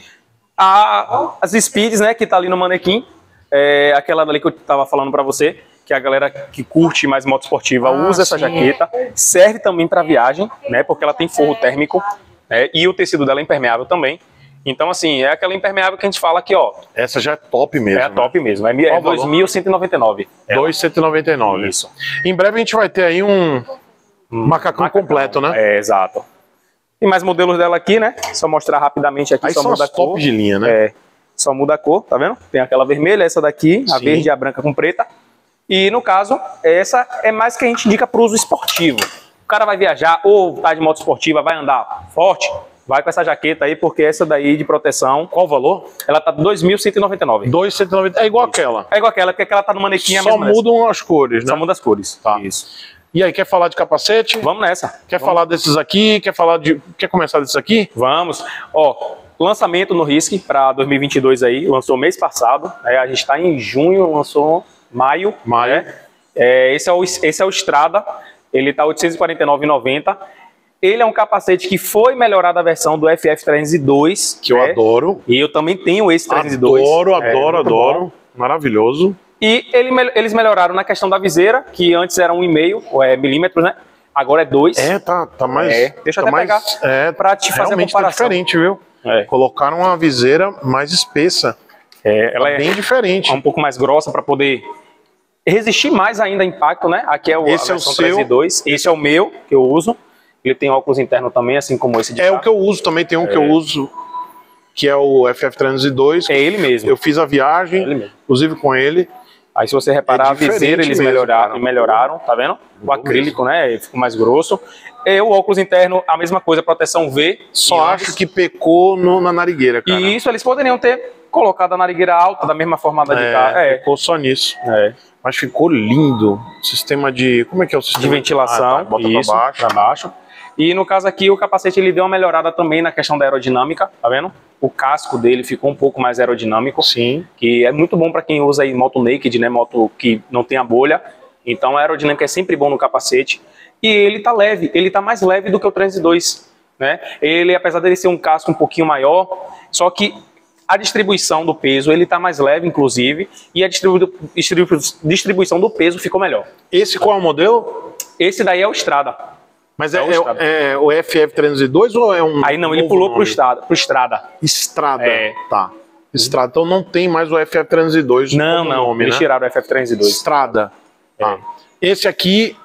a- as speeds, né, que tá ali no manequim, é aquela dali que eu tava falando pra você, que a galera que curte mais moto esportiva Ah, usa essa sim. jaqueta. Serve também para viagem, né, porque ela tem forro térmico, né, e o tecido dela é impermeável também. Então, assim, é aquela impermeável que a gente fala aqui, ó, Essa já é top mesmo. é a top mesmo. É, é Qual o valor? dois mil cento e noventa e nove. Né? dois mil cento e noventa e nove. Isso. Em breve a gente vai ter aí um macacão, completo, né? É, exato. Tem mais modelos dela aqui, né? Só mostrar rapidamente aqui, Aí só são muda as a cor. top de linha, né? É, só muda a cor, tá vendo? Tem aquela vermelha, essa daqui, a Sim. verde e a branca com preta. E no caso, essa é mais que a gente indica para uso esportivo. O cara vai viajar ou tá de moto esportiva, vai andar forte, vai com essa jaqueta aí, porque essa daí de proteção, Qual o valor? ela tá dois mil cento e noventa e nove. dois mil cento e noventa. É igual aquela. É igual aquela, porque aquela tá no manequim, é a Só mesma dessa. mudam as cores, né? Só muda as cores. Tá. Isso. E aí, quer falar de capacete? Vamos nessa. Quer Vamos. falar desses aqui? Quer falar de. Quer começar desses aqui? Vamos. Ó, lançamento no Risk para dois mil e vinte e dois aí, lançou mês passado. Né? A gente está em junho, lançou maio. Maio. Né? É, esse, é o, esse é o Strada, ele tá oitocentos e quarenta e nove reais e noventa centavos. Ele é um capacete que foi melhorado a versão do F F trezentos e dois. Que eu né? adoro. E eu também tenho esse trezentos e dois. Adoro, É, adoro, muito adoro. bom. Maravilhoso. E ele, eles melhoraram na questão da viseira, que antes era um vírgula cinco é, milímetros, né? Agora é dois. É, tá, tá mais. É, deixa eu tá até mais, pegar é, pra te fazer a realmente tá comparação. diferente, viu? É. Colocaram uma viseira mais espessa. É, ela Tá é bem diferente. um pouco mais grossa para poder resistir mais ainda a impacto, né? Aqui é o, Esse a é o versão seu. trezentos e dois. Esse é o meu, que eu uso. Ele tem óculos interno também, assim como esse de É cá. o que eu uso também, tem um que eu uso, que é o F F trezentos e dois. É ele mesmo. Eu fiz a viagem, É ele mesmo. inclusive com ele. Aí se você reparar, É a viseira diferente eles mesmo, melhoraram, cara. melhoraram, tá vendo? O Bom acrílico, né, ele ficou mais grosso. E o óculos interno, a mesma coisa, proteção V. Só em acho ambos. que pecou no- na narigueira, cara. E isso eles poderiam ter colocado a narigueira alta, da mesma forma da de cá. É, É, pecou só nisso. é. Mas ficou lindo. Sistema de... Como é que é o sistema? De ventilação, Ah, tá, bota isso, pra baixo. pra baixo. E no caso aqui, o capacete ele deu uma melhorada também na questão da aerodinâmica, tá vendo? O casco dele ficou um pouco mais aerodinâmico, Sim. que é muito bom para quem usa aí moto naked, né? Moto que não tem a bolha. Então a aerodinâmica é sempre bom no capacete. E ele tá leve, ele tá mais leve do que o trezentos e dois, né? Ele, apesar dele ser um casco um pouquinho maior, só que a distribuição do peso, ele tá mais leve, inclusive, e a distribu distribu distribuição do peso ficou melhor. Esse qual é o modelo? Esse daí é o Strada. Mas é, É o é- Strada. é o F F trezentos e dois ou é um Aí não, ele novo pulou pro nome? Strada, pro Strada. Estrada. É. Tá. Estrada. Então não tem mais o F F trezentos e dois Não, como não, nome, eles né? tiraram o F F trezentos e dois. Estrada. Tá. Esse aqui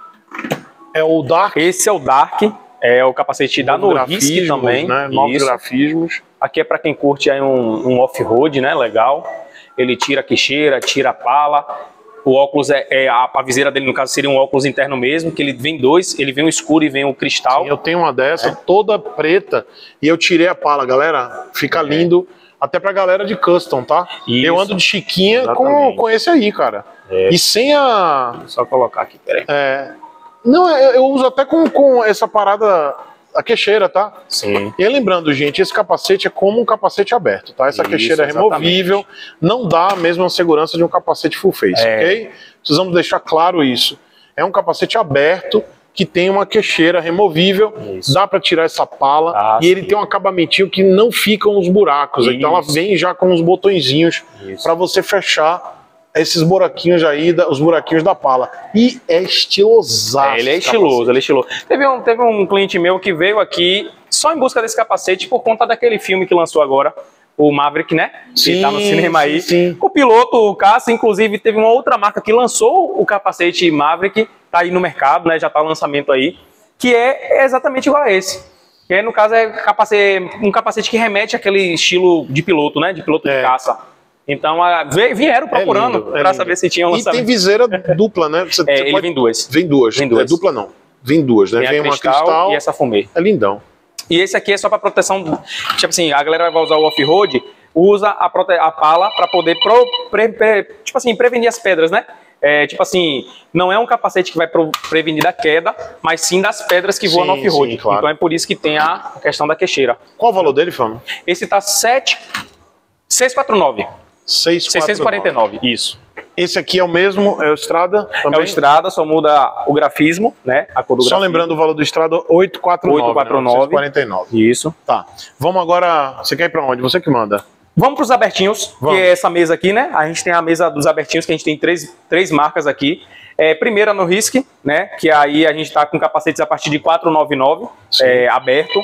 é o Dark. Esse é o Dark, é o capacete da Novos Norrisk grafismos, também. Né? Novos Isso. grafismos. Aqui é para quem curte aí um, um off-road, né? Legal. Ele tira a queixeira, tira a pala. O óculos é, é a, a viseira dele, no caso, seria um óculos interno mesmo, que ele vem dois, ele vem o escuro e vem o cristal. Eu tenho uma dessa, É. toda preta, e eu tirei a pala, galera. Fica lindo. Até pra galera de custom, tá? Isso. Eu ando de chiquinha com, Exatamente. com esse aí, cara. É. E sem a... Só colocar aqui, peraí. é, não, eu, eu uso até com, com essa parada, a queixeira, tá? Sim. E lembrando, gente, esse capacete é como um capacete aberto, tá? Essa Isso, queixeira é removível, não dá a mesma segurança de um capacete full face, É. ok? Precisamos deixar claro isso. É um capacete aberto que tem uma queixeira removível, Isso. dá para tirar essa pala Ah, e ele sim. tem um acabamentinho que não ficam os buracos, Isso. então ela vem já com os botõezinhos Isso. para você fechar esses buraquinhos aí, da- os buraquinhos da pala. E é estilosaço. É, ele é esse estiloso, capacete. ele é estiloso. Teve um, teve um cliente meu que veio aqui só em busca desse capacete por conta daquele filme que lançou agora, o Maverick, né? Sim, que tá no cinema aí. sim, sim. O piloto, o Cássio, inclusive, teve uma outra marca que lançou o capacete Maverick, tá aí no mercado, né? Já tá o lançamento aí, que é exatamente igual a esse. Que é, no caso, é capacete, um capacete que remete àquele estilo de piloto, né? De piloto É. de caça. Então, a, ve- vieram procurando lindo, é pra lindo. saber se tinha um E tem lançamento. viseira dupla, né? Você, É, você ele pode- vem duas. Vem duas. Vem duas. É dupla não. Vem duas, né? Tem Vem a uma cristal, cristal. e essa fumê. É lindão. E esse aqui é só para proteção. do- Tipo assim, a galera vai usar o off-road, usa a, prote... a pala para poder pro... pre... pre- tipo assim, prevenir as pedras, né? É, tipo assim, não é um capacete que vai pro- prevenir da queda, mas sim das pedras que voam no Sim, off-road. sim, claro. Então é por isso que tem a questão da queixeira. Qual o valor dele, Fama? Esse tá sete... seiscentos e quarenta e nove. seiscentos e quarenta e nove, isso. Esse aqui é o mesmo, é o Estrada também? É o Strada, só muda o grafismo, né? A cor do Só grafismo. lembrando o valor do Estrada, oitocentos e quarenta e nove. oitocentos e quarenta e nove. Né? oitocentos e quarenta e nove. Isso. Tá. Vamos agora. Você quer ir pra onde? Você que manda. Vamos para os abertinhos, Vamos. que é essa mesa aqui, né? A gente tem a mesa dos abertinhos, que a gente tem três, três marcas aqui. É, primeira no Norrisk, né? Que aí a gente está com capacetes a partir de quatrocentos e noventa e nove, é, aberto.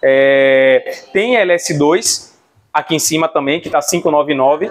É, tem L S dois aqui em cima também, que está quinhentos e noventa e nove.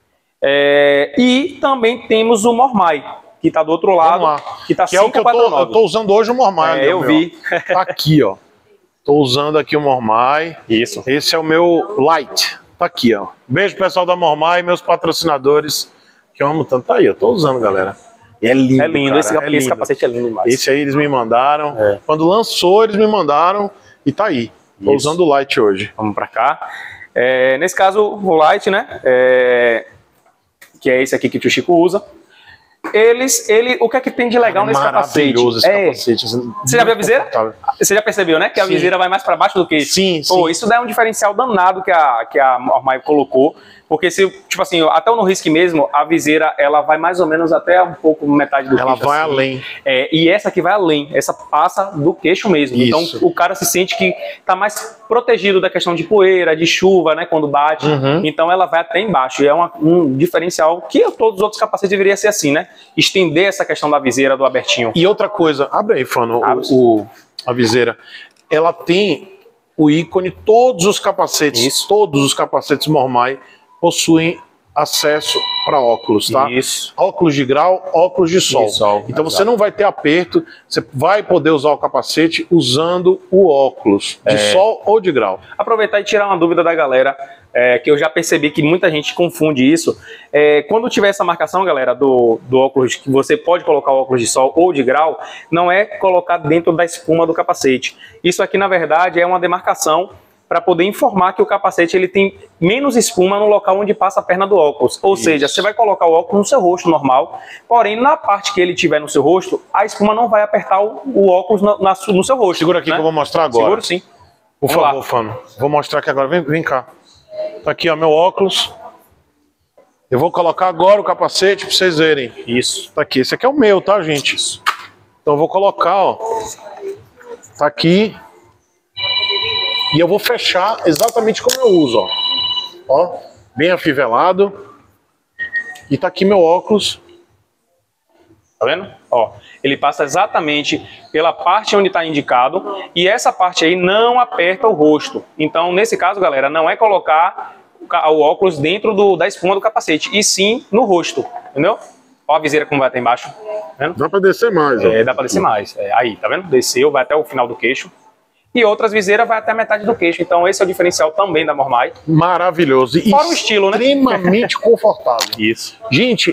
É, e também temos o Mormai, que está do outro lado, Vamos lá. que está Que é o que eu quinhentos e tô, quarenta e eu nove. tô usando hoje o Mormai. É, ali, eu o meu. vi. Tá aqui, ó. Tô usando aqui o Mormai. Isso. Esse é o meu Light. Tá aqui, ó. Beijo, pessoal da Mormai, meus patrocinadores, que eu amo tanto. Tá aí, eu tô usando, galera. E é lindo, É lindo, cara, esse, é esse lindo. capacete é lindo demais. Esse aí eles me mandaram. É. Quando lançou, eles me mandaram. E tá aí. Tô Isso. usando o Light hoje. Vamos para cá. É, nesse caso, o Light, né? É, que é esse aqui que o tio Chico usa. Eles, ele, o que é que tem de legal nesse capacete? Maravilhoso esse É, capacete. Você já viu a viseira? Você já percebeu, né? Que a Sim. viseira vai mais para baixo do que isso. Sim, Pô, sim. isso daí é um diferencial danado que a, que a Mormai colocou. Porque se, tipo assim, até o Norrisk mesmo, a viseira, ela vai mais ou menos até um pouco metade do Ela queixo. vai assim. além. É, e essa aqui vai além, essa passa do queixo mesmo. Isso. Então o cara se sente que tá mais protegido da questão de poeira, de chuva, né, quando bate. Uhum. Então ela vai até embaixo. E é uma- um diferencial que todos os outros capacetes deveriam ser assim, né? Estender essa questão da viseira, do abertinho. E outra coisa, abre aí, Fano, Abre. o, o- a viseira. Ela tem o ícone, todos os capacetes, Isso. todos os capacetes Mormai possuem acesso para óculos, tá? Isso. Óculos de grau, óculos de sol. De sol, então você exato. não vai ter aperto, você vai poder usar o capacete usando o óculos de É. sol ou de grau. Aproveitar e tirar uma dúvida da galera, é, que eu já percebi que muita gente confunde isso. É, quando tiver essa marcação, galera, do, do óculos, que você pode colocar o óculos de sol ou de grau, não é colocar dentro da espuma do capacete. Isso aqui, na verdade, é uma demarcação para poder informar que o capacete ele tem menos espuma no local onde passa a perna do óculos. Ou Isso. seja, você vai colocar o óculos no seu rosto normal, porém, na parte que ele tiver no seu rosto, a espuma não vai apertar o, o óculos na, na, no seu rosto. Segura aqui, né? que eu vou mostrar agora. Seguro sim. Por Vamos favor, lá. Fano. Vou mostrar aqui agora. Vem, vem cá. Tá aqui, ó, meu óculos. Eu vou colocar agora o capacete para vocês verem. Isso. Tá aqui. Esse aqui é o meu, tá, gente? Então eu vou colocar, ó. Tá aqui. E eu vou fechar exatamente como eu uso, ó. Ó, bem afivelado. E tá aqui meu óculos. Tá vendo? Ó, ele passa exatamente pela parte onde está indicado e essa parte aí não aperta o rosto. Então, nesse caso, galera, não é colocar o ca- o óculos dentro do, da espuma do capacete, e sim no rosto, entendeu? Ó a viseira como vai até embaixo, tá vendo? Dá pra descer mais, ó. É, dá para descer mais. É, aí, tá vendo? Desceu, vai até o final do queixo. E outras viseiras vai até a metade do queixo. Então, esse é o diferencial também da Mormai. Maravilhoso. E Fora o estilo, né? extremamente confortável. Isso. Gente,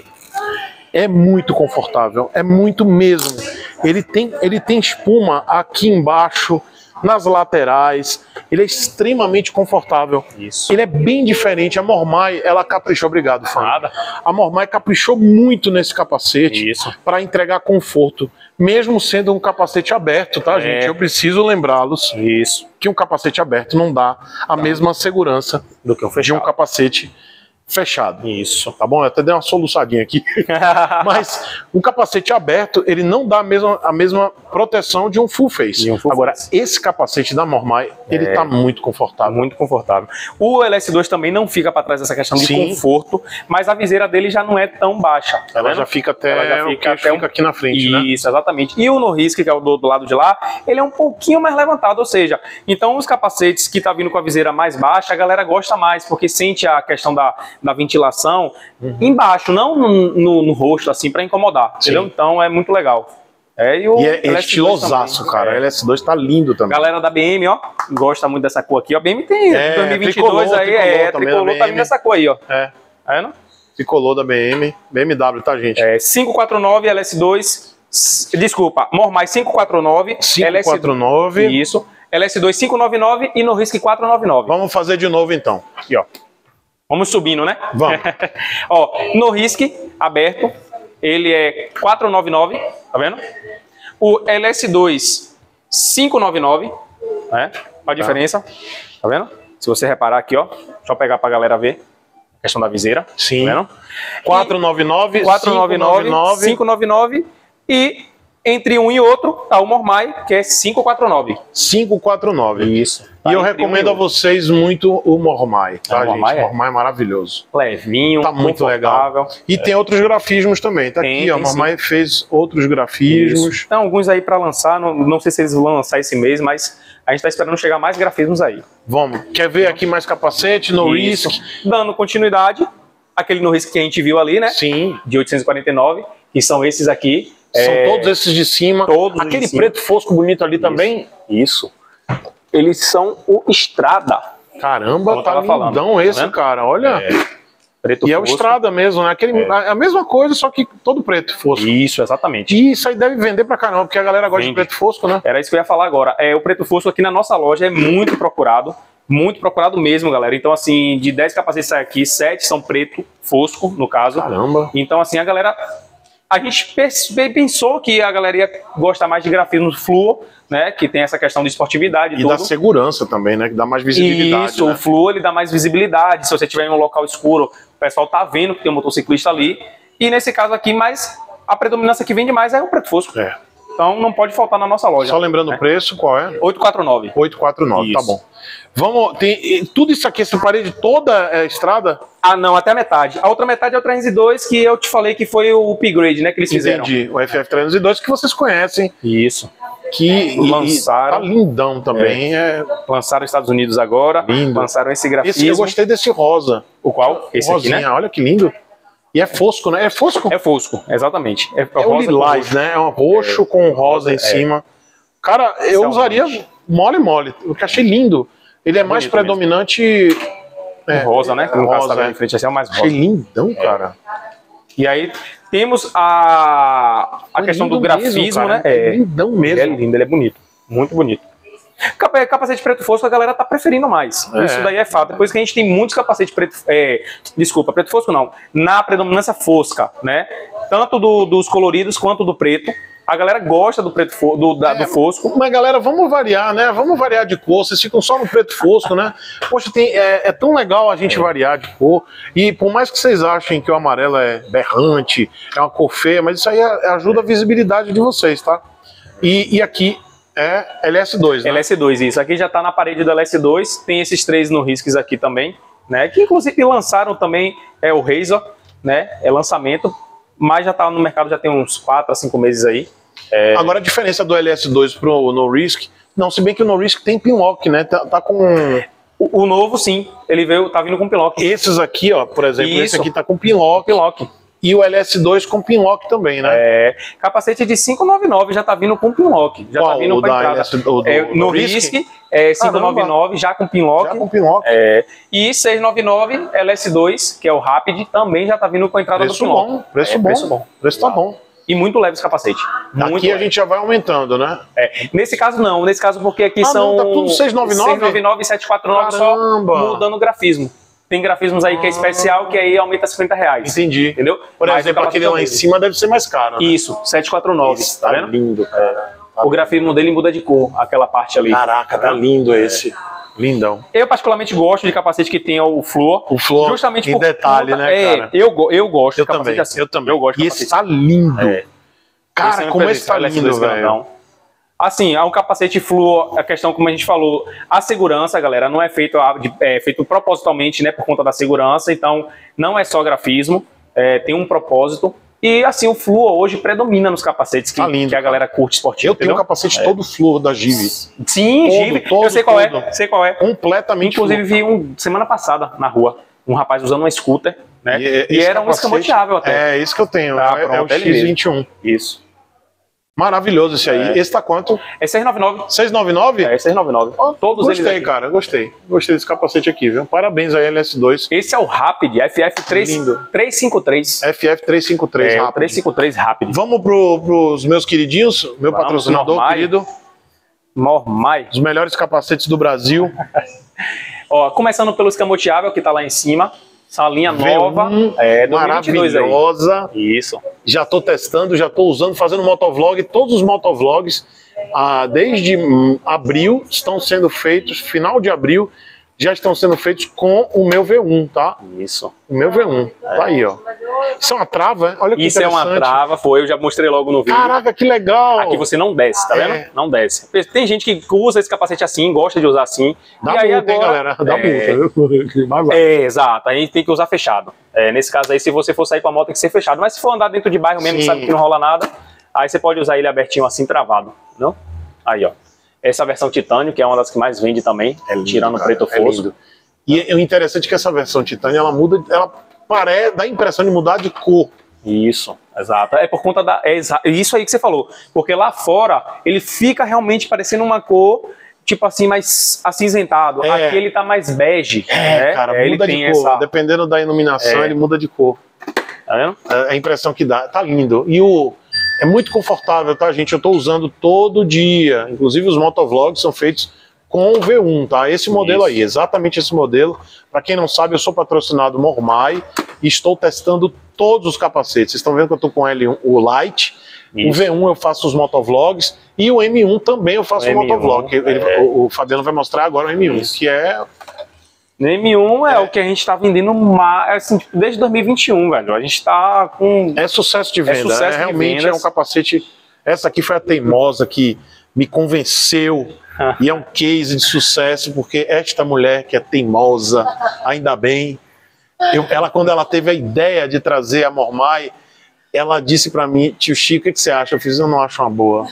é muito confortável, é muito mesmo. Ele tem, ele tem espuma aqui embaixo, nas laterais. Ele é extremamente confortável. Isso. Ele é bem diferente. A Mormai, ela caprichou, obrigado, Fã. Nada. A Mormai caprichou muito nesse capacete Isso. para entregar conforto, mesmo sendo um capacete aberto, tá, É. gente? Eu preciso lembrá-los Isso. que um capacete aberto não dá a mesma segurança Do que o de um fechado. capacete fechado. Isso. Tá bom? Eu até dei uma soluçadinha aqui. Mas um capacete aberto, ele não dá a mesma, a mesma proteção de um full face. De um full Agora, face. esse capacete da Mormai, ele tá muito confortável. Muito confortável. O L S dois também não fica para trás dessa questão de Sim. conforto, mas a viseira dele já não é tão baixa. Tá Ela vendo? já fica até, Ela já o fica queixo até um- fica aqui na frente, né? Isso, exatamente. E o Norrisque, que é o do, do lado de lá, ele é um pouquinho mais levantado, ou seja, então os capacetes que tá vindo com a viseira mais baixa, a galera gosta mais, porque sente a questão da, da ventilação embaixo, não no, no- no rosto, assim, para incomodar, Sim. entendeu? Então é muito legal. É, e o E é, L S dois estilosaço, também. cara. É. L S dois tá lindo também. Galera da B M, ó, gosta muito dessa cor aqui, ó. B M tem É, dois mil e vinte e tricolor, dois aí, tricolor é, também tricolor da tá B M. vindo essa cor aí, ó. É, Tá vendo? tricolor da B M. B M W, tá, gente? É, quinhentos e quarenta e nove L S dois, s- desculpa, Mormai quinhentos e quarenta e nove, quinhentos e quarenta e nove. isso, L S dois quinhentos e noventa e nove e Norrisque quatrocentos e noventa e nove. Vamos fazer de novo, então. Aqui, ó. Vamos subindo, né? Vamos. Ó, Norrisque aberto, ele é quatrocentos e noventa e nove, tá vendo? O L S dois quinhentos e noventa e nove, né? Olha a diferença, tá vendo? Se você reparar aqui, ó, deixa eu pegar pra galera ver a questão da viseira, Sim. tá vendo? quatrocentos e noventa e nove, quatrocentos e noventa e nove, quinhentos e noventa e nove e entre um e outro tá o Mormai, que é quinhentos e quarenta e nove. quinhentos e quarenta e nove. Isso. E eu recomendo a vocês muito o Mormai, tá, É, o gente? Mormai é. Mormai é maravilhoso. Levinho, Tá muito confortável. legal. E tem outros grafismos também. Tá Tem, aqui, ó. tem Mormai fez outros grafismos. Isso. Tem alguns aí para lançar, não, não sei se eles vão lançar esse mês, mas a gente tá esperando chegar mais grafismos aí. Vamos. Quer ver aqui mais capacete? No Isso. Risk? Dando continuidade, aquele no Risk que a gente viu ali, né? Sim. De oitocentos e quarenta e nove, que são esses aqui. São É, todos esses de cima. todos Aquele de cima. preto fosco bonito ali também. Isso. Eles são o Estrada. Caramba, Como eu tá tava lindão falando, tá esse, vendo? cara. Olha. Preto E é o fosco. Estrada mesmo, né? Aquele, É. a, a mesma coisa, só que todo preto fosco. Isso, exatamente. E isso aí deve vender pra caramba, porque a galera gosta Vende. de preto fosco, né? Era isso que eu ia falar agora. É, o preto fosco aqui na nossa loja é muito procurado. Muito procurado mesmo, galera. Então, assim, de dez capacetes aqui, sete são preto fosco, no caso. Caramba. Então, assim, a galera... A gente pers- pensou que a galera ia gostar mais de grafismo fluo, né? Que tem essa questão de esportividade e E tudo. da segurança também, né? Que dá mais visibilidade. Isso, né? o fluo ele dá mais visibilidade. Se você estiver em um local escuro, o pessoal tá vendo que tem um motociclista ali. E nesse caso aqui, mais a predominância que vende mais é o preto fosco. É. Então não pode faltar na nossa loja. Só lembrando né? o preço, qual é? oitocentos e quarenta e nove. oitocentos e quarenta e nove, tá Isso. bom. Vamos, tem e tudo isso aqui, essa parede toda é estrada? Ah, não, até a metade. A outra metade é o trezentos e dois, que eu te falei que foi o upgrade, né? Que eles fizeram. Entendi. O F F trezentos e dois que vocês conhecem. Isso. que lançaram. Tá lindão também. É. É... Lançaram nos Estados Unidos agora. Lindo. Lançaram esse grafismo. Esse, eu gostei desse rosa. O qual? Esse Rosinha, aqui, né? Olha que lindo. E é fosco, né? É fosco? É fosco, exatamente. É, é o lilás, né? É um roxo é, com rosa é, em cima. Cara, eu é usaria mole mole. Eu achei lindo. Ele é, é mais predominante... É, rosa, né? É, rosa, tá é. Em frente, assim, é o mais rosa. Achei lindão, cara. E aí temos a, a questão do grafismo, mesmo, né? É lindão mesmo. Ele é lindo, ele é bonito. Muito bonito. Capacete preto fosco a galera tá preferindo mais. É. Isso daí é fato. Depois que a gente tem muitos capacetes preto... É, desculpa, preto fosco não. Na predominância fosca, né? Tanto do, dos coloridos quanto do preto. A galera gosta do preto fo do, da, é, do fosco. Mas galera, vamos variar, né? Vamos variar de cor. Vocês ficam só no preto fosco, né? Poxa, tem, é, é tão legal a gente é. variar de cor. E por mais que vocês achem que o amarelo é berrante, é uma cor feia, mas isso aí ajuda a visibilidade de vocês, tá? E, e aqui é L S dois, né? L S dois, isso. Aqui já tá na parede do L S dois. Tem esses três no Risks aqui também, né? Que inclusive lançaram também é o Razor, né? É lançamento. Mas já tá no mercado já tem uns quatro a cinco meses aí. É... Agora a diferença do L S dois pro No Risk, não, se bem que o No Risk tem pinlock, né? Tá, tá com... O, o novo, sim, ele veio, tá vindo com pinlock. Esses aqui, ó, por exemplo, Isso. esse aqui tá com pinlock. pinlock. E o L S dois com pinlock também, né? É, capacete de quinhentos e noventa e nove já tá vindo com pinlock. Já Qual? tá vindo o pra da entrada. L S, o do, é, no Risk, é quinhentos e noventa e nove já com pinlock. Já com pinlock. É, e seiscentos e noventa e nove L S dois, que é o Rapid, também já tá vindo com a entrada preço do pinlock. Bom, preço é, bom, preço bom. Preço tá bom. E muito leve esse capacete. Aqui muito a leve. gente já vai aumentando, né? É. Nesse caso não, nesse caso porque aqui ah, são... Não, tá tudo seiscentos e noventa e nove? seiscentos e noventa e nove e setecentos e quarenta e nove só mudando o grafismo. Tem grafismos aí que é especial, que aí aumenta cinquenta reais. Entendi. Entendeu? Por Mas exemplo, aquele lá em cima deve ser mais caro, né? Isso, setecentos e quarenta e nove. Esse tá, tá vendo? Lindo, cara. É. O grafismo dele muda de cor, aquela parte ali. Caraca, tá lindo é. esse. Lindão. Eu particularmente gosto de capacete que tenha o flúor. O flúor justamente em por detalhe, conta, né, é, cara? Eu, eu gosto eu de capacete também, assim. Eu também. Eu gosto de e capacete. esse tá lindo. É. Cara, esse como esse tá lindo, velho. Assim, é um capacete flúor, a questão, como a gente falou, a segurança, galera, não é feito, é feito propositalmente, né, por conta da segurança, então não é só grafismo, é, tem um propósito. E assim, o flúor hoje predomina nos capacetes que, tá lindo, que a galera curte esportivo. Eu tenho um capacete é. todo flúor da Give. Sim, Give. Eu sei qual todo. é, sei qual é. Completamente Inclusive vi um semana passada na rua, um rapaz usando uma scooter, né? E, e era um escamoteável até. É, isso que eu tenho, ah, é, pronto, é o X vinte e um. Isso. Maravilhoso esse aí. É. Esse tá quanto? É seiscentos e noventa e nove. seiscentos e noventa e nove? É, seiscentos e noventa e nove. Oh, Todos gostei, eles aqui. cara, gostei. Gostei desse capacete aqui, viu? Parabéns aí, L S dois. Esse é o Rapid, F F trezentos e cinquenta e três. F F trezentos e cinquenta e três, é, Rapid. trezentos e cinquenta e três Rapid. Vamos pro, pros meus queridinhos, meu Vamos, patrocinador Mormai. querido. Mormai. Os melhores capacetes do Brasil. Ó, começando pelo escamoteável, que tá lá em cima. Essa linha nova, é, dois mil e vinte e dois maravilhosa. Aí. Isso. Já tô testando, já tô usando, fazendo motovlog. Todos os motovlogs, ah, desde hum, abril, estão sendo feitos, final de abril, já estão sendo feitos com o meu V um, tá? Isso. O meu V um, tá aí, ó. Isso é uma trava, hein? Olha que Isso é uma trava, foi, eu já mostrei logo no vídeo. Caraca, que legal! Aqui você não desce, tá vendo? É. Não desce. Tem gente que usa esse capacete assim, gosta de usar assim. Dá e aí multa, hein, agora, galera? Dá é... multa. É, exato. A gente tem que usar fechado. É, nesse caso aí, se você for sair com a moto, tem que ser fechado. Mas se for andar dentro de bairro mesmo, Sim. sabe que não rola nada, aí você pode usar ele abertinho assim, travado. Não? Aí, ó. Essa versão titânio, que é uma das que mais vende também, é lindo, tirando o cara, preto é fosco. lindo. E o interessante é que essa versão titânio, ela muda, ela parece, dá a impressão de mudar de cor. Isso, exato. É por conta da... É exa... isso aí que você falou. Porque lá fora, ele fica realmente parecendo uma cor, tipo assim, mais acinzentado. É. Aqui ele tá mais bege. É, né? cara, é, muda ele de tem cor. essa... Dependendo da iluminação, É. ele muda de cor. Tá vendo? É a impressão que dá. Tá lindo. E o... é muito confortável, tá, gente? Eu tô usando todo dia. Inclusive, os motovlogs são feitos com o V um, tá? Esse modelo Isso. aí, exatamente esse modelo. Para quem não sabe, eu sou patrocinado Mormai e estou testando todos os capacetes. Vocês estão vendo que eu tô com o L um, o Lite, Isso. o V um eu faço os motovlogs e o M um também eu faço o, o M um, motovlog. Ele, é. o, o Fabiano vai mostrar agora o M um, Isso. que é... No M um é, É. o que a gente tá vendendo mais, assim, tipo, desde dois mil e vinte e um, velho. A gente tá com... É sucesso de venda. sucesso é, de realmente vendas. é um capacete... Essa aqui foi a teimosa que me convenceu. E é um case de sucesso, porque esta mulher que é teimosa, ainda bem, eu, ela quando ela teve a ideia de trazer a Mormai, ela disse pra mim, tio Chico, o que, que você acha? Eu fiz, eu não acho uma boa.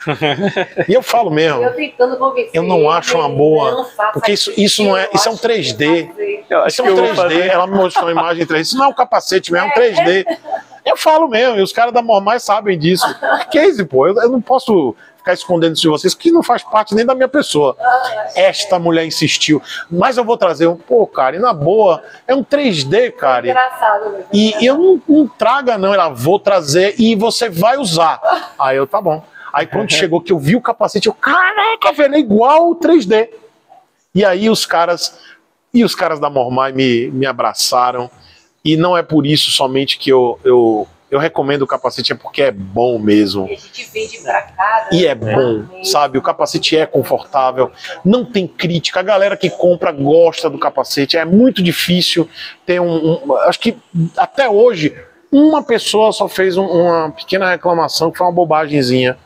E eu falo mesmo, Eu tentando convencer. eu não acho uma ele, boa, não faça porque isso, aquilo, isso não é, eu isso é um acho três que D. tem que fazer. Eu acho Isso é que um eu vou três D, fazer. ela me mostrou uma imagem em três D. Isso não é um capacete mesmo, é um três D. Eu falo mesmo, e os caras da Mormai sabem disso. Que é isso, pô? Eu, eu não posso ficar escondendo isso de vocês, que não faz parte nem da minha pessoa. Esta mulher insistiu. Mas eu vou trazer um, pô, cara, e na boa, é um três D, cara. Engraçado mesmo. E eu não, não traga, não, ela vou trazer e você vai usar. Aí eu, tá bom. Aí quando chegou que eu vi o capacete, eu, caraca, velho, é igual o três D. E aí os caras, e os caras da Mormai me, me abraçaram. E não é por isso somente que eu, eu, eu recomendo o capacete, é porque é bom mesmo. A gente vende pra cá. E é bom, sabe? O capacete é confortável, não tem crítica. A galera que compra gosta do capacete. É muito difícil ter um... um acho que até hoje, uma pessoa só fez um, uma pequena reclamação, que foi uma bobagemzinha.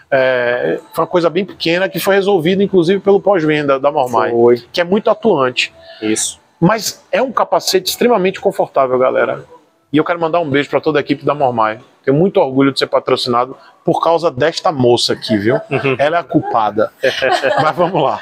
É, foi uma coisa bem pequena que foi resolvida, inclusive, pelo pós-venda da Mormai, Foi. que é muito atuante. Isso. Mas é um capacete extremamente confortável, galera. E eu quero mandar um beijo para toda a equipe da Mormai. Tenho muito orgulho de ser patrocinado por causa desta moça aqui, viu? Ela é a culpada. Mas vamos lá.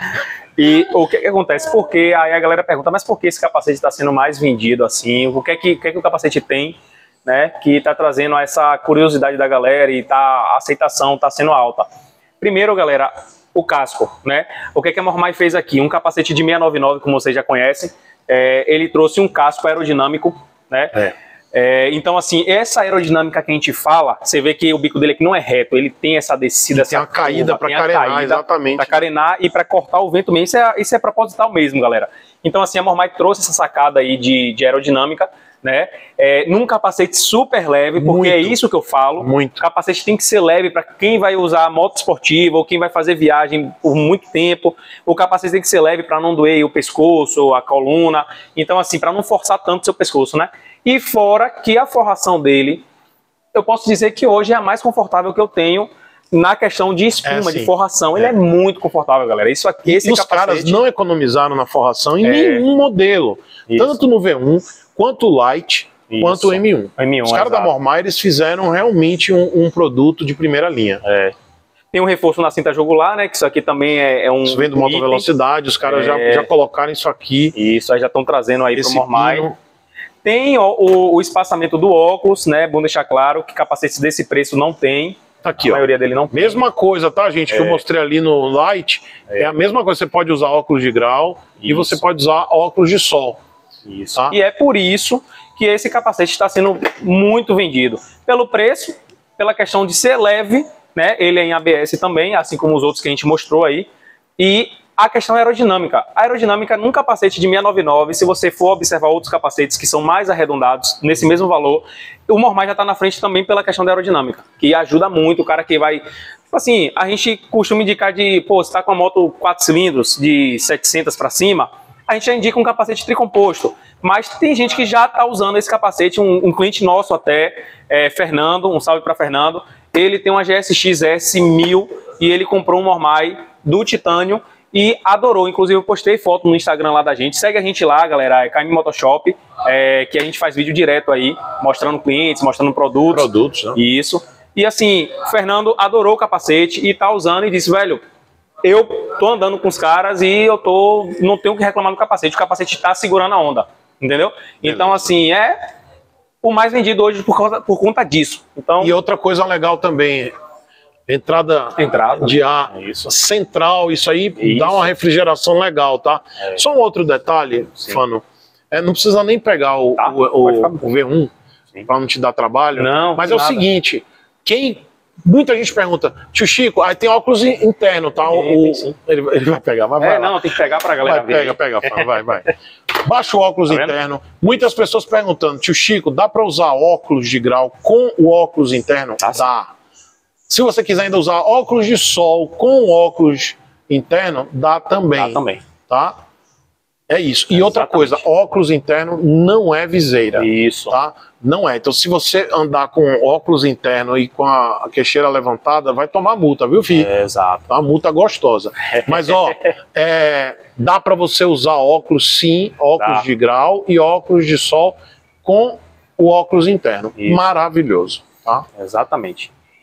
E o que, que acontece? Porque aí a galera pergunta, mas por que esse capacete está sendo mais vendido assim? O que é que, o, que, é que o capacete tem, né, que está trazendo essa curiosidade da galera e tá, a aceitação está sendo alta? Primeiro, galera, o casco, né? O que, é que a Mormai fez aqui? Um capacete de seiscentos e noventa e nove, como vocês já conhecem, é, ele trouxe um casco aerodinâmico, né? É. É, então, assim, essa aerodinâmica que a gente fala, você vê que o bico dele aqui não é reto, ele tem essa descida, Tem uma caída para carenar, exatamente. Para carenar e para cortar o vento mesmo. Isso é, isso é proposital mesmo, galera. Então, assim, a Mormai trouxe essa sacada aí de, de aerodinâmica, né? É, num capacete super leve, porque Muito. é isso que eu falo. Muito. O capacete tem que ser leve para quem vai usar moto esportiva ou quem vai fazer viagem por muito tempo. O capacete tem que ser leve para não doer o pescoço, a coluna. Então, assim, para não forçar tanto o seu pescoço, né? E fora que a forração dele, eu posso dizer que hoje é a mais confortável que eu tenho na questão de espuma, É, sim. de forração. Ele É. é muito confortável, galera. Isso aqui, E esse os capacete... caras não economizaram na forração em É. nenhum modelo. Isso. Tanto no V um, quanto o Light, Isso. quanto o M um. M um, Os caras da exato. Mormai, eles fizeram realmente um, um produto de primeira linha. É. Tem um reforço na cinta jugular, né? Que isso aqui também é, é um... Isso vem do moto item. velocidade, os caras É. já, já colocaram isso aqui. Isso, aí já estão trazendo aí Esse pro Mormai. pino. Tem o, o, o espaçamento do óculos, né? Bom deixar claro que capacetes desse preço não tem. Tá aqui, A ó. maioria dele não tem. Mesma coisa, tá, gente? Que eu mostrei ali no Light. É. a mesma coisa. Você pode usar óculos de grau e Isso. você pode usar óculos de sol. Isso. Tá? E é por isso que esse capacete está sendo muito vendido. Pelo preço, pela questão de ser leve, né? Ele é em A B S também, assim como os outros que a gente mostrou aí. E a questão aerodinâmica. A aerodinâmica num capacete de seiscentos e noventa e nove, se você for observar outros capacetes que são mais arredondados, nesse mesmo valor, o Mormai já está na frente também pela questão da aerodinâmica, que ajuda muito o cara que vai... Tipo assim, a gente costuma indicar de, pô, você tá com uma moto quatro cilindros, de setecentos para cima, a gente já indica um capacete tricomposto. Mas tem gente que já está usando esse capacete, um, um cliente nosso até, é, Fernando, um salve para Fernando, ele tem uma G S X S mil e ele comprou um Mormai do titânio e adorou. Inclusive eu postei foto no Instagram lá da gente. Segue a gente lá, galera, é K M Motoshop, é, que a gente faz vídeo direto aí, mostrando clientes, mostrando produtos. Produtos, né? Isso. E assim, o Fernando adorou o capacete e tá usando e disse, velho, eu tô andando com os caras e eu tô, não tenho o que reclamar do capacete. O capacete tá segurando a onda, entendeu? Então assim, é o mais vendido hoje por conta, por conta disso. Então, E outra coisa legal também, entrada, Entrada. de ar Isso. central, isso aí Isso. dá uma refrigeração legal, tá? É. Só um outro detalhe, Sim. Fano, é, não precisa nem pegar o, Tá, o, pode ficar o, o V um Sim. para não te dar trabalho, Não, mas é o nada. seguinte, quem... Muita gente pergunta, tio Chico, aí tem óculos in- interno, tá? Tem, O- tem sim. ele, ele vai pegar, mas vai é, lá. não, tem que pegar pra galera Vai, ver. pega, pega, Fábio, vai, vai. Baixa o óculos Tá vendo? interno. Muitas pessoas perguntando, tio Chico, dá para usar óculos de grau com o óculos interno? Tá. Dá. Se você quiser ainda usar óculos de sol com o óculos interno, dá também. Tá também. Tá? É isso. E outra Exatamente. coisa, óculos interno não é viseira. Isso. Tá? Não é. Então, se você andar com óculos interno e com a queixeira levantada, vai tomar multa, viu, filho? É, exato. Tá? Multa gostosa. Mas, ó, é, dá para você usar óculos, sim, óculos Dá. de grau e óculos de sol com o óculos interno. Isso. Maravilhoso, tá? Exatamente.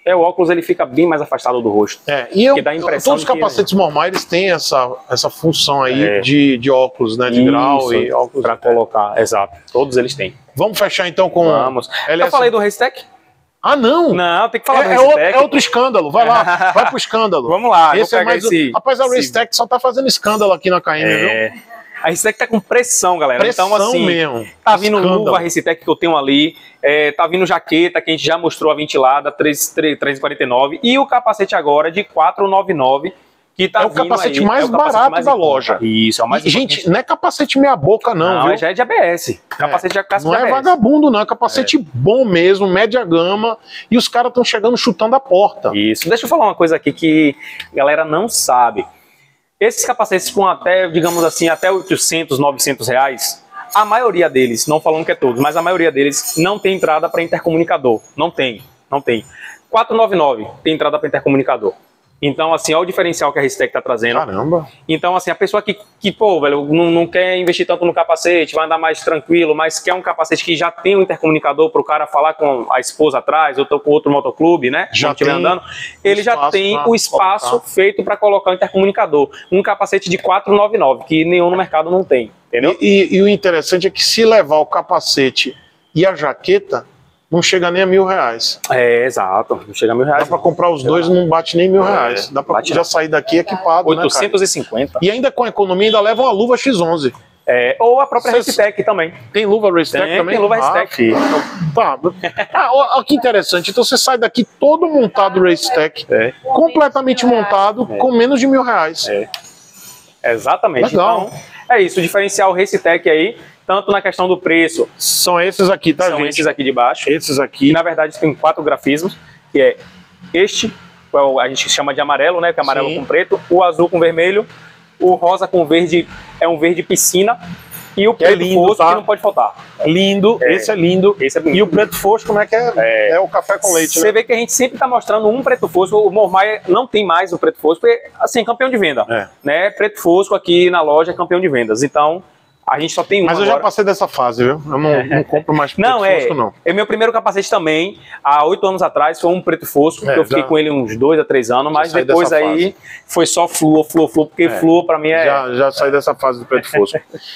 É, o óculos ele fica bem mais afastado do rosto. É, e eu, que dá a impressão todos os de que- capacetes normais eles têm essa, essa função aí É. de, de óculos, né? De grau Isso, e óculos. pra colocar, exato. Todos eles têm. Vamos fechar então com. Vamos. L S... Eu falei do Racetech? Ah, não! Não, tem que falar do É, é, outro, Racetech. é outro escândalo, vai lá, vai pro escândalo. Vamos lá, Esse vou é pegar mais. esse- Rapaz, a esse- Racetech só tá fazendo escândalo aqui na K M, viu? É. A Racetech tá com pressão, galera. Pressão então, assim, mesmo. tá vindo Escândalo. luva Racetech que eu tenho ali, é, tá vindo jaqueta que a gente já mostrou a ventilada, três e quarenta e nove, e o capacete agora de quatrocentos e noventa e nove, que tá É o vindo capacete aí, mais é o capacete barato mais da em conta. loja. Isso, é o mais E, gente, não é capacete meia boca, não, não, viu? já é de A B S. Capacete de casca Não de é A B S. vagabundo, não. É capacete bom mesmo, média gama. E os caras estão chegando chutando a porta. Isso. Deixa eu falar uma coisa aqui que a galera não sabe. Esses capacetes com até, digamos assim, até oitocentos, novecentos reais, a maioria deles, não falando que é todos, mas a maioria deles não tem entrada para intercomunicador. Não tem, não tem. quatrocentos e noventa e nove tem entrada para intercomunicador. Então, assim, olha o diferencial que a Racetech tá trazendo. Caramba. Então, assim, a pessoa que, que pô, velho, não, não quer investir tanto no capacete, vai andar mais tranquilo, mas quer um capacete que já tem um intercomunicador para o cara falar com a esposa atrás, eu tô com outro motoclube, né? Já Quando estiver tem andando, ele já espaço tem pra o espaço colocar. feito para colocar o intercomunicador. Um capacete de quatrocentos e noventa e nove, que nenhum no mercado não tem, entendeu? E, e- e o interessante é que se levar o capacete e a jaqueta, não chega nem a mil reais. É, exato. Não chega a mil Dá reais. pra comprar os dois, não bate nem mil reais. Dá pra bate já não. sair daqui equipado, né, cara? oitocentos e cinquenta. E ainda com a economia, ainda leva uma luva X onze. É, ou a própria Cês- Racetech também. Tem luva Racetech Tem, também? tem luva Ah, Racetech. filho. Tá. Ah, ó, ó, que interessante. Então você sai daqui todo montado Racetech, É. completamente montado, com menos de mil reais. É. Exatamente. Legal. Então, é isso. O diferencial Racetech aí, tanto na questão do preço, São esses aqui, tá, são gente? esses aqui de baixo. Esses E aqui. na verdade tem quatro grafismos, que é este, que é o- a gente chama de amarelo, né? Que é amarelo Sim. com preto, o azul com vermelho, o rosa com verde é um verde piscina, e o é preto lindo, fosco tá? que não pode faltar. Lindo, É. esse é lindo. Esse é E bonito. o preto fosco, como é que é? É. É, o café com leite, Você né? vê que a gente sempre está mostrando um preto fosco, o Mormaia não tem mais o preto fosco, porque, assim, campeão de venda. É. Né? Preto fosco aqui na loja é campeão de vendas. Então, a gente só tem um Mas eu já agora. passei dessa fase, viu? Eu não, não compro mais preto Não, é. fosco, não. É meu primeiro capacete também, há oito anos atrás, foi um preto fosco, É, que eu fiquei já- com ele uns dois a três anos, mas saí depois dessa aí foi só flúor, flúor, flúor, porque É. flúor pra mim é... Já, já saí dessa fase do preto fosco.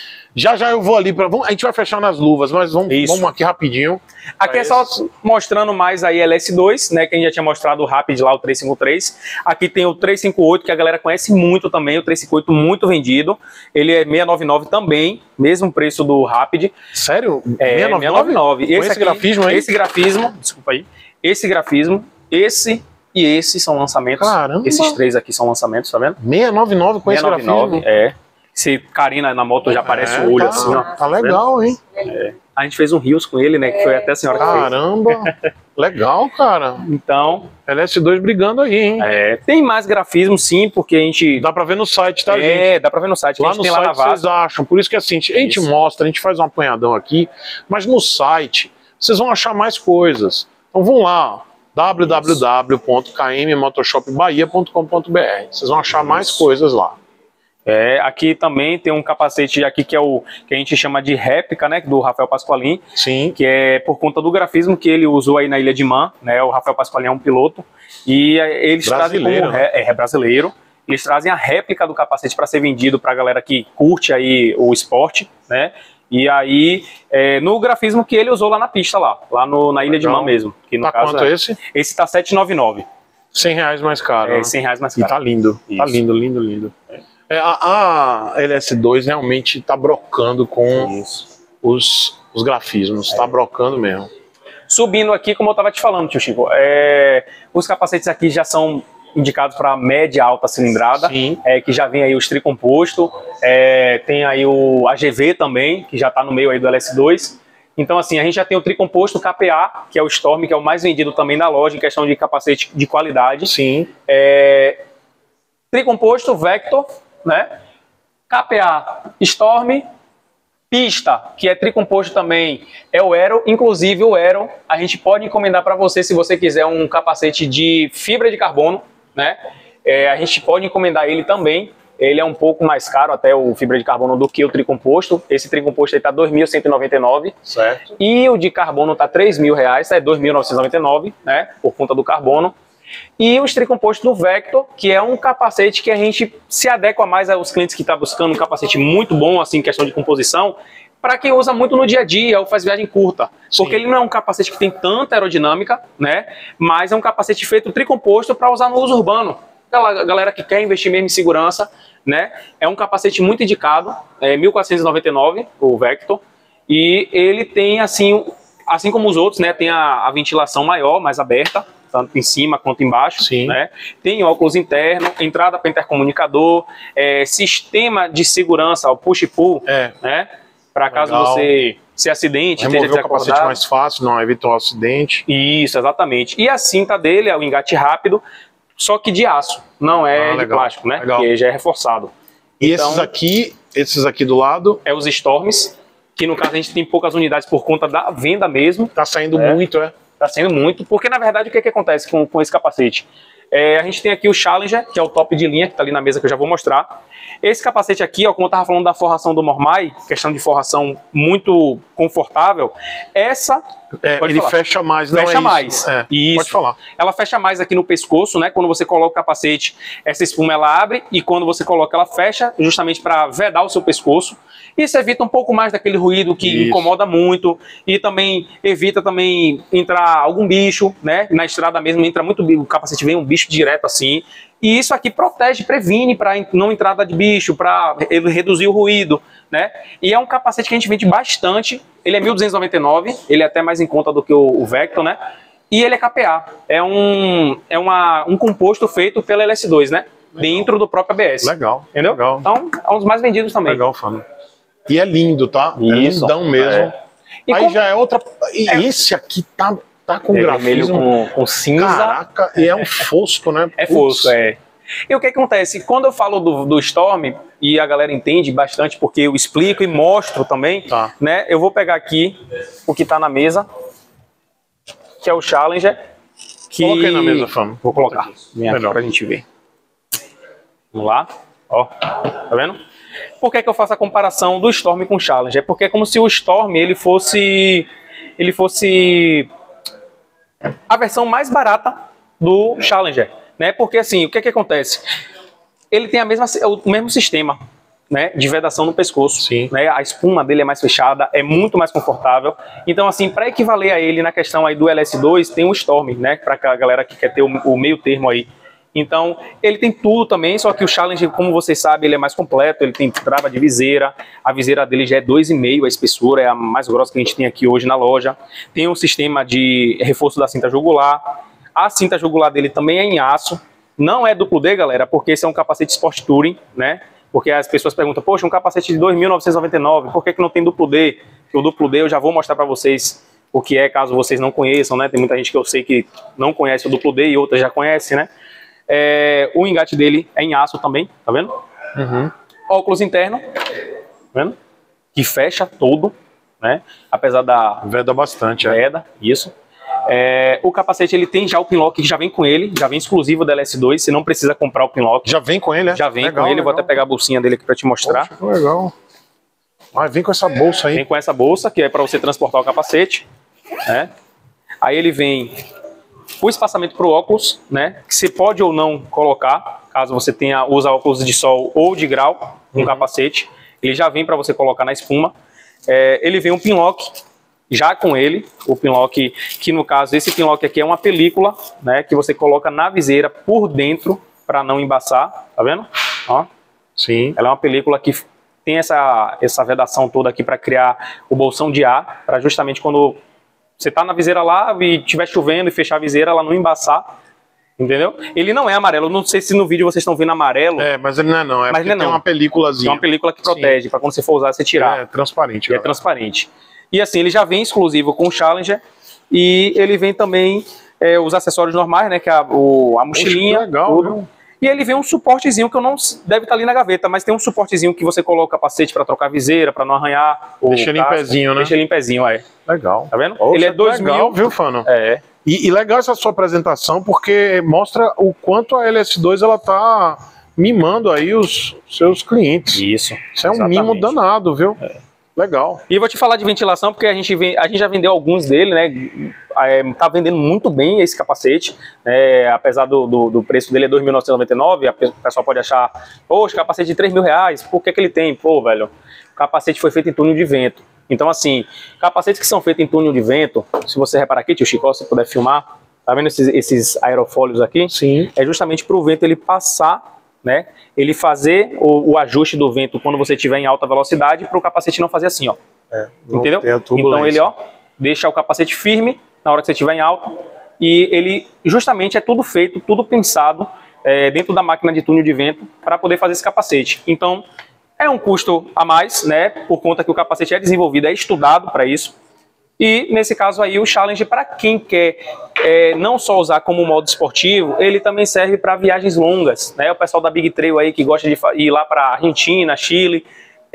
Já já eu vou ali para. A gente vai fechar nas luvas, mas vamos, Isso. vamos aqui rapidinho. Aqui é só mostrando mais aí L S dois, né, que a gente já tinha mostrado o Rapid lá, o trezentos e cinquenta e três. Aqui tem o trezentos e cinquenta e oito, que a galera conhece muito também, o trezentos e cinquenta e oito muito vendido. Ele é seiscentos e noventa e nove também, mesmo preço do Rapid. Sério? É, seiscentos e noventa e nove? E Com esse grafismo aí? Esse grafismo, desculpa aí, esse grafismo, esse e esse são lançamentos. Caramba! Esses três aqui são lançamentos, tá vendo? seiscentos e noventa e nove com esse seiscentos e noventa e grafismo? nove, é. Se carina na moto já aparece É, o olho tá, assim, ó. Tá legal, hein? A gente fez um Rios com ele, né, que foi até a senhora que fez. Caramba! Legal, cara. Então, L S dois brigando aí, hein? é, tem mais grafismo sim, porque a gente... Dá pra ver no site, tá, gente? É, dá pra ver no site, que a Lá gente no tem lá na site vocês Vasa. acham. Por isso que assim, a gente Isso. mostra, a gente faz um apanhadão aqui, mas no site vocês vão achar mais coisas. Então vão lá, w w w ponto k m motoshop bahia ponto com ponto b r. Vocês vão achar mais coisas lá. É, aqui também tem um capacete aqui que é o que a gente chama de réplica, né, do Rafael Pasqualin, Sim. que é por conta do grafismo que ele usou aí na Ilha de Man, né? O Rafael Pasqualin é um piloto e é, eles trazem Brasileiro, como né? ré- é, é brasileiro. Eles trazem a réplica do capacete para ser vendido para a galera que curte aí o esporte, né? E aí é, no grafismo que ele usou lá na pista lá, lá no, na Ilha de Legal. Man mesmo, que no Tá caso quanto é, esse? esse tá setecentos e noventa e nove, cem reais mais caro. é né? cem reais mais E caro. tá lindo. Tá Isso. lindo, lindo, lindo. É, a, a L S dois realmente tá brocando com Isso. os, os grafismos. Tá brocando mesmo. Subindo aqui, como eu estava te falando, tio Chico, é, os capacetes aqui já são indicados para média e alta cilindrada, Sim. é, que já vem aí os tricomposto, é, tem aí o A G V também, que já está no meio aí do L S dois. Então, assim, a gente já tem o tricomposto K P A, que é o Storm, que é o mais vendido também na loja em questão de capacete de qualidade. Sim. É, tricomposto Vector, né? K P A Storm, pista, que é tricomposto também, é o Aero. Inclusive o Aero a gente pode encomendar para você se você quiser um capacete de fibra de carbono, né? É, a gente pode encomendar ele também ele é um pouco mais caro, até o fibra de carbono, do que o tricomposto. Esse tricomposto está dois mil cento e noventa e nove reais. Certo. E o de carbono está três mil reais, é dois mil novecentos e noventa e nove reais, né? Por conta do carbono. E o tricomposto do Vector, que é um capacete que a gente se adequa mais aos clientes que estão tá buscando um capacete muito bom, assim, em questão de composição, para quem usa muito no dia a dia ou faz viagem curta. Sim. Porque ele não é um capacete que tem tanta aerodinâmica, né? Mas é um capacete feito tricomposto para usar no uso urbano. A galera que quer investir mesmo em segurança, né? É um capacete muito indicado, é mil quatrocentos e noventa e nove reais, o Vector, e ele tem, assim, assim como os outros, né? Tem a, a ventilação maior, mais aberta, tanto em cima quanto embaixo. Sim. Né? Tem óculos interno, entrada para intercomunicador, é, sistema de segurança, o push-pull, é. Né? Para caso você se acidente, remover esteja o capacete mais fácil, não evitar o acidente. Isso, exatamente. E a cinta dele é o engate rápido, só que de aço, não é ah, de legal, plástico, né? Legal. Porque já é reforçado. E então, esses aqui, esses aqui do lado? É os Storms, que no caso a gente tem poucas unidades por conta da venda mesmo. Tá saindo é. muito, é? Tá saindo muito, porque na verdade o que, que acontece com, com esse capacete? É, a gente tem aqui o Challenger, que é o top de linha, que tá ali na mesa que eu já vou mostrar. Esse capacete aqui, ó, como eu tava falando da forração do Mormai, questão de forração muito confortável, essa... É, ele falar. fecha mais, não fecha é mais. Isso. É, isso. Pode falar. Ela fecha mais aqui no pescoço, né? Quando você coloca o capacete, essa espuma ela abre, e quando você coloca ela fecha, justamente para vedar o seu pescoço. Isso evita um pouco mais daquele ruído que isso. incomoda muito, e também evita também entrar algum bicho, né? Na estrada mesmo entra muito bicho, o capacete vem um bicho direto assim. E isso aqui protege, previne para não entrada de bicho, para reduzir o ruído, né? E é um capacete que a gente vende bastante. Ele é mil duzentos e noventa e nove reais, ele é até mais em conta do que o, o Vector, né? E ele é K P A, é um, é uma, um composto feito pela L S dois, né? Legal. Dentro do próprio A B S. Legal. Entendeu? Legal. Então, é um dos mais vendidos também. Legal, Fábio. E é lindo, tá? Isso. É lindão mesmo. É. E aí com... já é outra... E é. esse aqui tá, tá com é grafismo. Com, com cinza. Caraca, e é um fosco, né? É fosco, é. E o que acontece? Quando eu falo do, do Storm, e a galera entende bastante, porque eu explico e mostro também, tá. né? Eu vou pegar aqui o que tá na mesa, que é o Challenger. Que... Coloquei na mesa, Fama. Vou colocar. Vem aqui pra gente ver. Vamos lá. Ó, tá vendo? Por que que eu faço a comparação do Storm com o Challenger? Porque é como se o Storm ele fosse, ele fosse a versão mais barata do Challenger. Né? Porque assim, o que que acontece? Ele tem a mesma, o mesmo sistema, né, de vedação no pescoço. Sim. Né? A espuma dele é mais fechada, é muito mais confortável. Então assim, para equivaler a ele na questão aí do L S dois, tem o Storm, né, para a galera que quer ter o, o meio termo aí. Então, ele tem tudo também, só que o Challenger, como vocês sabem, ele é mais completo, ele tem trava de viseira, a viseira dele já é dois e meio, a espessura é a mais grossa que a gente tem aqui hoje na loja. Tem um sistema de reforço da cinta jugular. A cinta jugular dele também é em aço, não é duplo D, galera, porque esse é um capacete Sport Touring, né? Porque as pessoas perguntam, poxa, um capacete de dois mil novecentos e noventa e nove, por que que não tem duplo D? Porque o duplo D eu já vou mostrar para vocês o que é, caso vocês não conheçam, né? Tem muita gente que eu sei que não conhece o duplo D e outras já conhecem, né? É, o engate dele é em aço também, tá vendo? Uhum. Óculos interno, tá vendo? Que fecha todo, né? Apesar da... Veda bastante, Veda, é. Isso. É, o capacete ele tem já o pinlock que já vem com ele, já vem exclusivo da L S dois, você não precisa comprar o pinlock. Já vem com ele, é? Já vem legal, com ele, legal. Vou até pegar a bolsinha dele aqui pra te mostrar. Poxa, que legal. Ah, vem com essa bolsa aí. Vem com essa bolsa, que é para você transportar o capacete, né? Aí ele vem o espaçamento para o óculos, né? Que você pode ou não colocar, caso você tenha usa óculos de sol ou de grau com uhum. capacete. Ele já vem para você colocar na espuma. É, ele vem um pinlock já com ele, o pinlock, que no caso, esse pinlock aqui é uma película, né, que você coloca na viseira por dentro para não embaçar, tá vendo? Ó. Sim. Ela é uma película que tem essa, essa vedação toda aqui para criar o bolsão de ar, para justamente quando você tá na viseira lá e estiver chovendo e fechar a viseira, ela não embaçar, entendeu? Ele não é amarelo, não sei se no vídeo vocês estão vendo amarelo. É, mas ele não é não, é mas porque não. tem uma películazinha. Tem uma película que protege, para quando você for usar, você tirar. É transparente. É transparente. E assim, ele já vem exclusivo com o Challenger e ele vem também é, os acessórios normais, né, que é a, o, a mochilinha, Poxa, legal, tudo. Viu? E ele vem um suportezinho que eu não deve estar ali na gaveta, mas tem um suportezinho que você coloca o capacete para trocar a viseira, para não arranhar. Deixa ele em pezinho, né? Deixa ele em pezinho, é. Legal. Tá vendo? Poxa, ele é dois mil, legal, viu, Fano? É. E, e legal essa sua apresentação, porque mostra o quanto a L S dois ela tá mimando aí os seus clientes. Isso. Isso é um exatamente. mimo danado, viu? É. Legal. E vou te falar de ventilação, porque a gente, vem, a gente já vendeu alguns dele, né? É, tá vendendo muito bem esse capacete, né? Apesar do, do, do preço dele é dois mil novecentos e noventa e nove, a pessoa pode achar, poxa, capacete de três mil reais, por que que ele tem? Pô, velho, o capacete foi feito em túnel de vento. Então, assim, capacetes que são feitos em túnel de vento, se você reparar aqui, tio Chico, se puder filmar, tá vendo esses, esses aerofólios aqui? Sim. É justamente para o vento ele passar, né? Ele fazer o, o ajuste do vento quando você estiver em alta velocidade, para o capacete não fazer assim, ó. É, entendeu? Então ele, ó, deixa o capacete firme na hora que você estiver em alta, e ele justamente é tudo feito, tudo pensado é, dentro da máquina de túnel de vento para poder fazer esse capacete. Então é um custo a mais, né? Por conta que o capacete é desenvolvido, é estudado para isso. E nesse caso aí o Challenge, para quem quer é, não só usar como modo esportivo, ele também serve para viagens longas, né? O pessoal da Big Trail aí que gosta de ir lá para Argentina, Chile,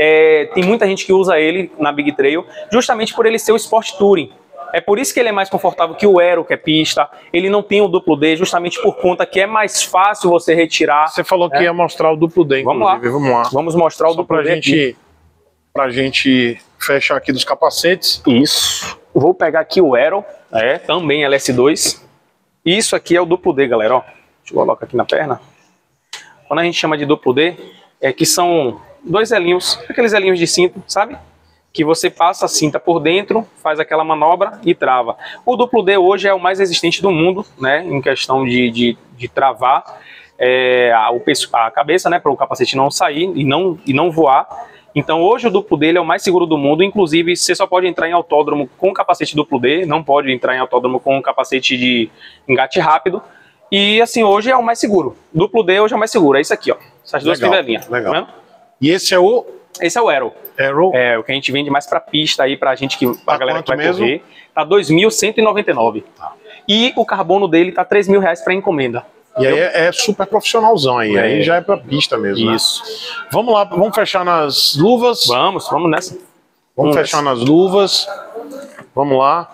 é, tem muita gente que usa ele na Big Trail, justamente por ele ser o Sport Touring. É por isso que ele é mais confortável que o Aero, que é pista. Ele não tem o duplo D, justamente por conta que é mais fácil você retirar. Você falou né? que ia mostrar o duplo D, Vamos lá. Vamos lá. Vamos mostrar o Só duplo pra D gente, aqui. pra gente fechar aqui dos capacetes. Isso. Vou pegar aqui o Aero, é, também L S dois. Isso aqui é o duplo D, galera. Ó. Deixa eu colocar aqui na perna. Quando a gente chama de duplo D, é que são dois elinhos, aqueles elinhos de cinto, sabe? Que você passa a cinta por dentro, faz aquela manobra e trava. O duplo D hoje é o mais resistente do mundo, né? Em questão de, de, de travar é, a, o, a cabeça, né? Para o capacete não sair e não, e não voar. Então hoje o duplo D ele é o mais seguro do mundo. Inclusive você só pode entrar em autódromo com capacete duplo D, não pode entrar em autódromo com capacete de engate rápido. E assim, hoje é o mais seguro. Duplo D hoje é o mais seguro. É isso aqui, ó. Essas duas Legal, fivelinhas. legal. Tá vendo? E esse é o Esse é o Aero. Aero? É, o que a gente vende mais pra pista aí, pra gente, que, pra Tá galera que quanto vai mesmo? correr. Tá dois mil cento e noventa e nove. Tá. E o carbono dele tá três mil reais pra encomenda. E aí é, é super profissionalzão aí. É. Aí já é pra pista mesmo. Isso. Né? Vamos lá, vamos fechar nas luvas. Vamos, vamos nessa. Vamos, Vamos fechar nessa. nas luvas. Vamos lá.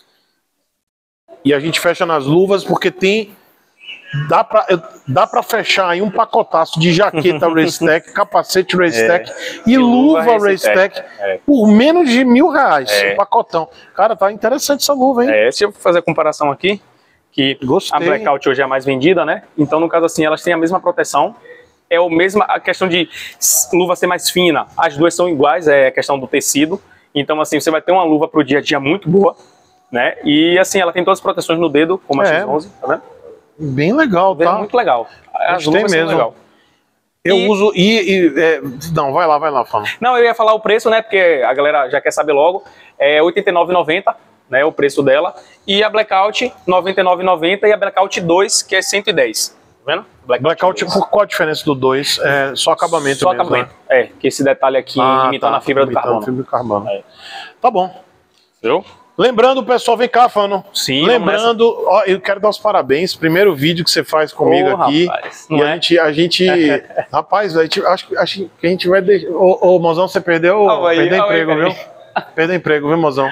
E a gente fecha nas luvas porque tem... Dá pra, dá pra fechar aí um pacotaço de jaqueta Racetech, capacete Racetech É. e, E luva luva Racetech Racetech. É. por menos de mil reais. É. Um pacotão. Cara, tá interessante essa luva, hein? É, deixa eu fazer a comparação aqui. Que Gostei. a Blackout hoje é a mais vendida, né? Então, no caso assim, elas têm a mesma proteção. É o mesmo, a questão de luva ser mais fina. As duas são iguais, é a questão do tecido. Então, assim, você vai ter uma luva pro dia a dia muito boa, né? E, assim, ela tem todas as proteções no dedo, como a É. X onze, tá vendo? Bem legal, Tá tá? muito legal. As Gostei luvas são mesmo. legal. Eu E- uso e... e, é, não, vai lá, vai lá, fala. Não, eu ia falar o preço, né? Porque a galera já quer saber logo. É oitenta e nove reais e noventa centavos, né? O preço dela. E a Blackout, noventa e nove reais e noventa centavos. E a Blackout dois, que é cento e dez. Tá vendo? Blackout, dois. por qual a diferença do dois? É só acabamento Só mesmo, acabamento. né? É, que esse detalhe aqui Ah, imitando tá. a fibra do Imitando carbono. a fibra do carbono. É. Tá bom. Viu? Lembrando, pessoal, vem cá, Fano. Sim, Lembrando, ó, eu quero dar os parabéns. Primeiro vídeo que você faz comigo Ô, aqui. rapaz, E não a é? gente, a gente. Rapaz, a gente, acho, acho que a gente vai deixar. Ô, ô, mozão, você perdeu, Ó, aí, perdeu ó, emprego, aí, viu? aí. Perdeu emprego, viu, mozão?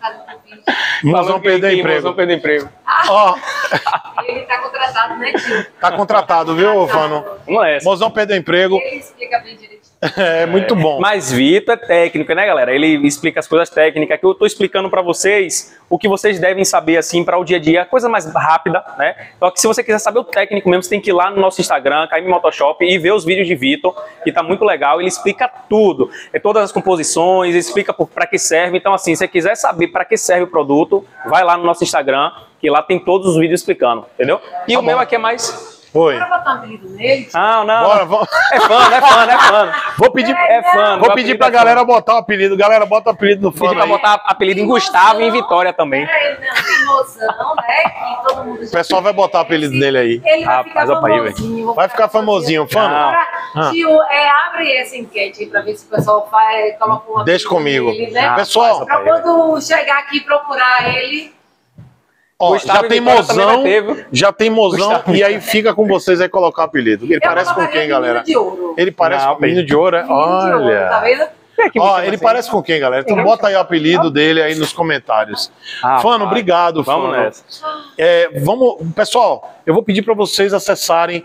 Mozão Falou que- perdeu que emprego. Mozão perdeu emprego. Ó, Ele tá contratado, né, tio? tá contratado, viu, Fano? Vamos nessa. Mozão perdeu emprego. Ele explica bem direitinho. É muito bom. Mas Vitor é técnico, né, galera? Ele explica as coisas técnicas, que eu tô explicando pra vocês o que vocês devem saber, assim, para o dia a dia, coisa mais rápida, né? Só que se você quiser saber o técnico mesmo, você tem que ir lá no nosso Instagram, K M Motoshop, e ver os vídeos de Vitor, que tá muito legal. Ele explica tudo, é todas as composições, explica para que serve. Então, assim, se você quiser saber para que serve o produto, vai lá no nosso Instagram, que lá tem todos os vídeos explicando, entendeu? E Tá o meu bom. aqui é mais... Oi. Bora botar um apelido nele? Não, não. Bora, não. vamos. É fã, é fã, é fã. Vou pedir, É fã. vou meu pedir apelido pra é fã. galera botar o apelido. Galera, bota o apelido no fã. Pedir pra aí. botar apelido em Gustavo e em Vitória também. É, ele não tem noção, né? Que todo mundo O pessoal vai botar o apelido dele aí. Ele vai Rapaz, ficar opa aí, velho. famosinho. Vai ficar famosinho, fã? Agora, Ah. tio, é, abre essa enquete aí pra ver se o pessoal faz, coloca um Deixa apelido comigo. dele, né? Ah, Pessoal, Pra quando chegar aqui e procurar ele, ó, Gustavo já e tem Vitória também mozão, vai ter, viu? já tem mozão, Gustavo. e aí fica com vocês aí colocar o apelido. Ele eu parece com colocaria quem, galera? Menino de Ouro. Ele parece Não, com o menino de ouro, é? Menino de Ouro, tá Olha. vendo? Ó, ele parece com quem, galera? Então bota aí o apelido dele aí nos comentários. Ah, Fano, pai. obrigado, Vamos Fano. nessa. É, vamos, pessoal, eu vou pedir para vocês acessarem.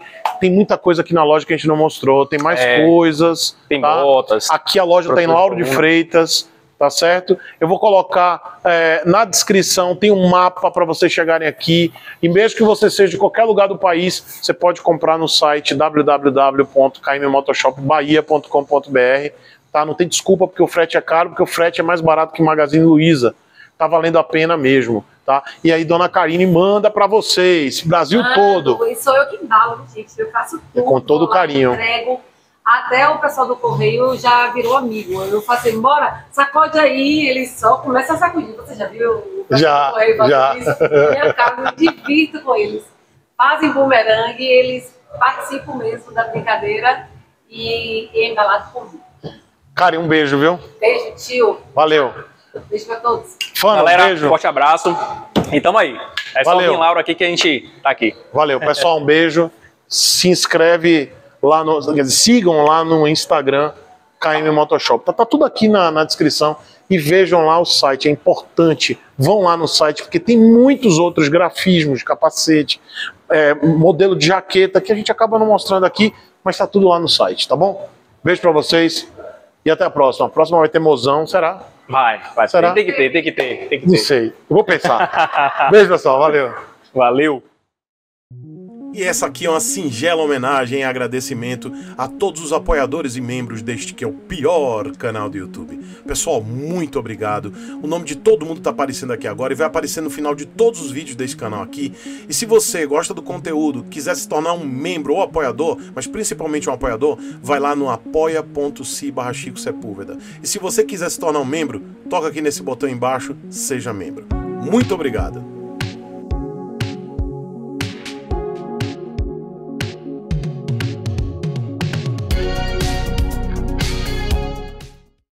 tem muita coisa aqui na loja que a gente não mostrou, tem mais É, coisas. tem tá? botas. Aqui a loja está em Lauro de Freitas, tá certo? Eu vou colocar é, na descrição, tem um mapa para vocês chegarem aqui. E mesmo que você seja de qualquer lugar do país, você pode comprar no site w w w ponto k m motoshop bahia ponto com ponto b r. Tá? Não tem desculpa porque o frete é caro, porque o frete é mais barato que Magazine Luiza. Tá valendo a pena mesmo. Tá? E aí, dona Karine manda para vocês, Brasil Mano, todo. E sou eu que embalo, gente. Eu faço tudo. Com todo vou lá, carinho. Entrego. Até o pessoal do correio já virou amigo. Eu faço assim, bora, sacode aí, eles só começam a sacudir. Você já viu o pessoal Já, do correio já. fazendo isso? Minha cara, eu me divirto com eles. Fazem bumerangue, eles participam mesmo da brincadeira e, e é embalado comigo. Karine, um beijo, viu? Beijo, tio. Valeu. Beijo pra todos. Fã, Galera, um beijo. forte abraço. E tamo aí. É só Valeu. vir Lauro aqui que a gente tá aqui. Valeu, pessoal, um beijo. Se inscreve lá no... Quer dizer, sigam lá no Instagram, K M Motoshop. Tá, tá tudo aqui na, na descrição. E vejam lá o site, é importante. Vão lá no site, porque tem muitos outros grafismos de capacete, é, modelo de jaqueta, que a gente acaba não mostrando aqui, mas tá tudo lá no site, tá bom? Beijo pra vocês e até a próxima. A próxima vai ter mozão, será? Vai, vai. Será? Tem que ter, tem que ter, tem que Não ter. sei. Eu vou pensar. Beijo, pessoal. Valeu. Valeu. E essa aqui é uma singela homenagem e agradecimento a todos os apoiadores e membros deste que é o pior canal do YouTube. Pessoal, muito obrigado. O nome de todo mundo está aparecendo aqui agora e vai aparecer no final de todos os vídeos desse canal aqui. E se você gosta do conteúdo, quiser se tornar um membro ou apoiador, mas principalmente um apoiador, vai lá no apoia ponto se barra Chico Sepúlveda. E se você quiser se tornar um membro, toca aqui nesse botão embaixo, seja membro. Muito obrigado.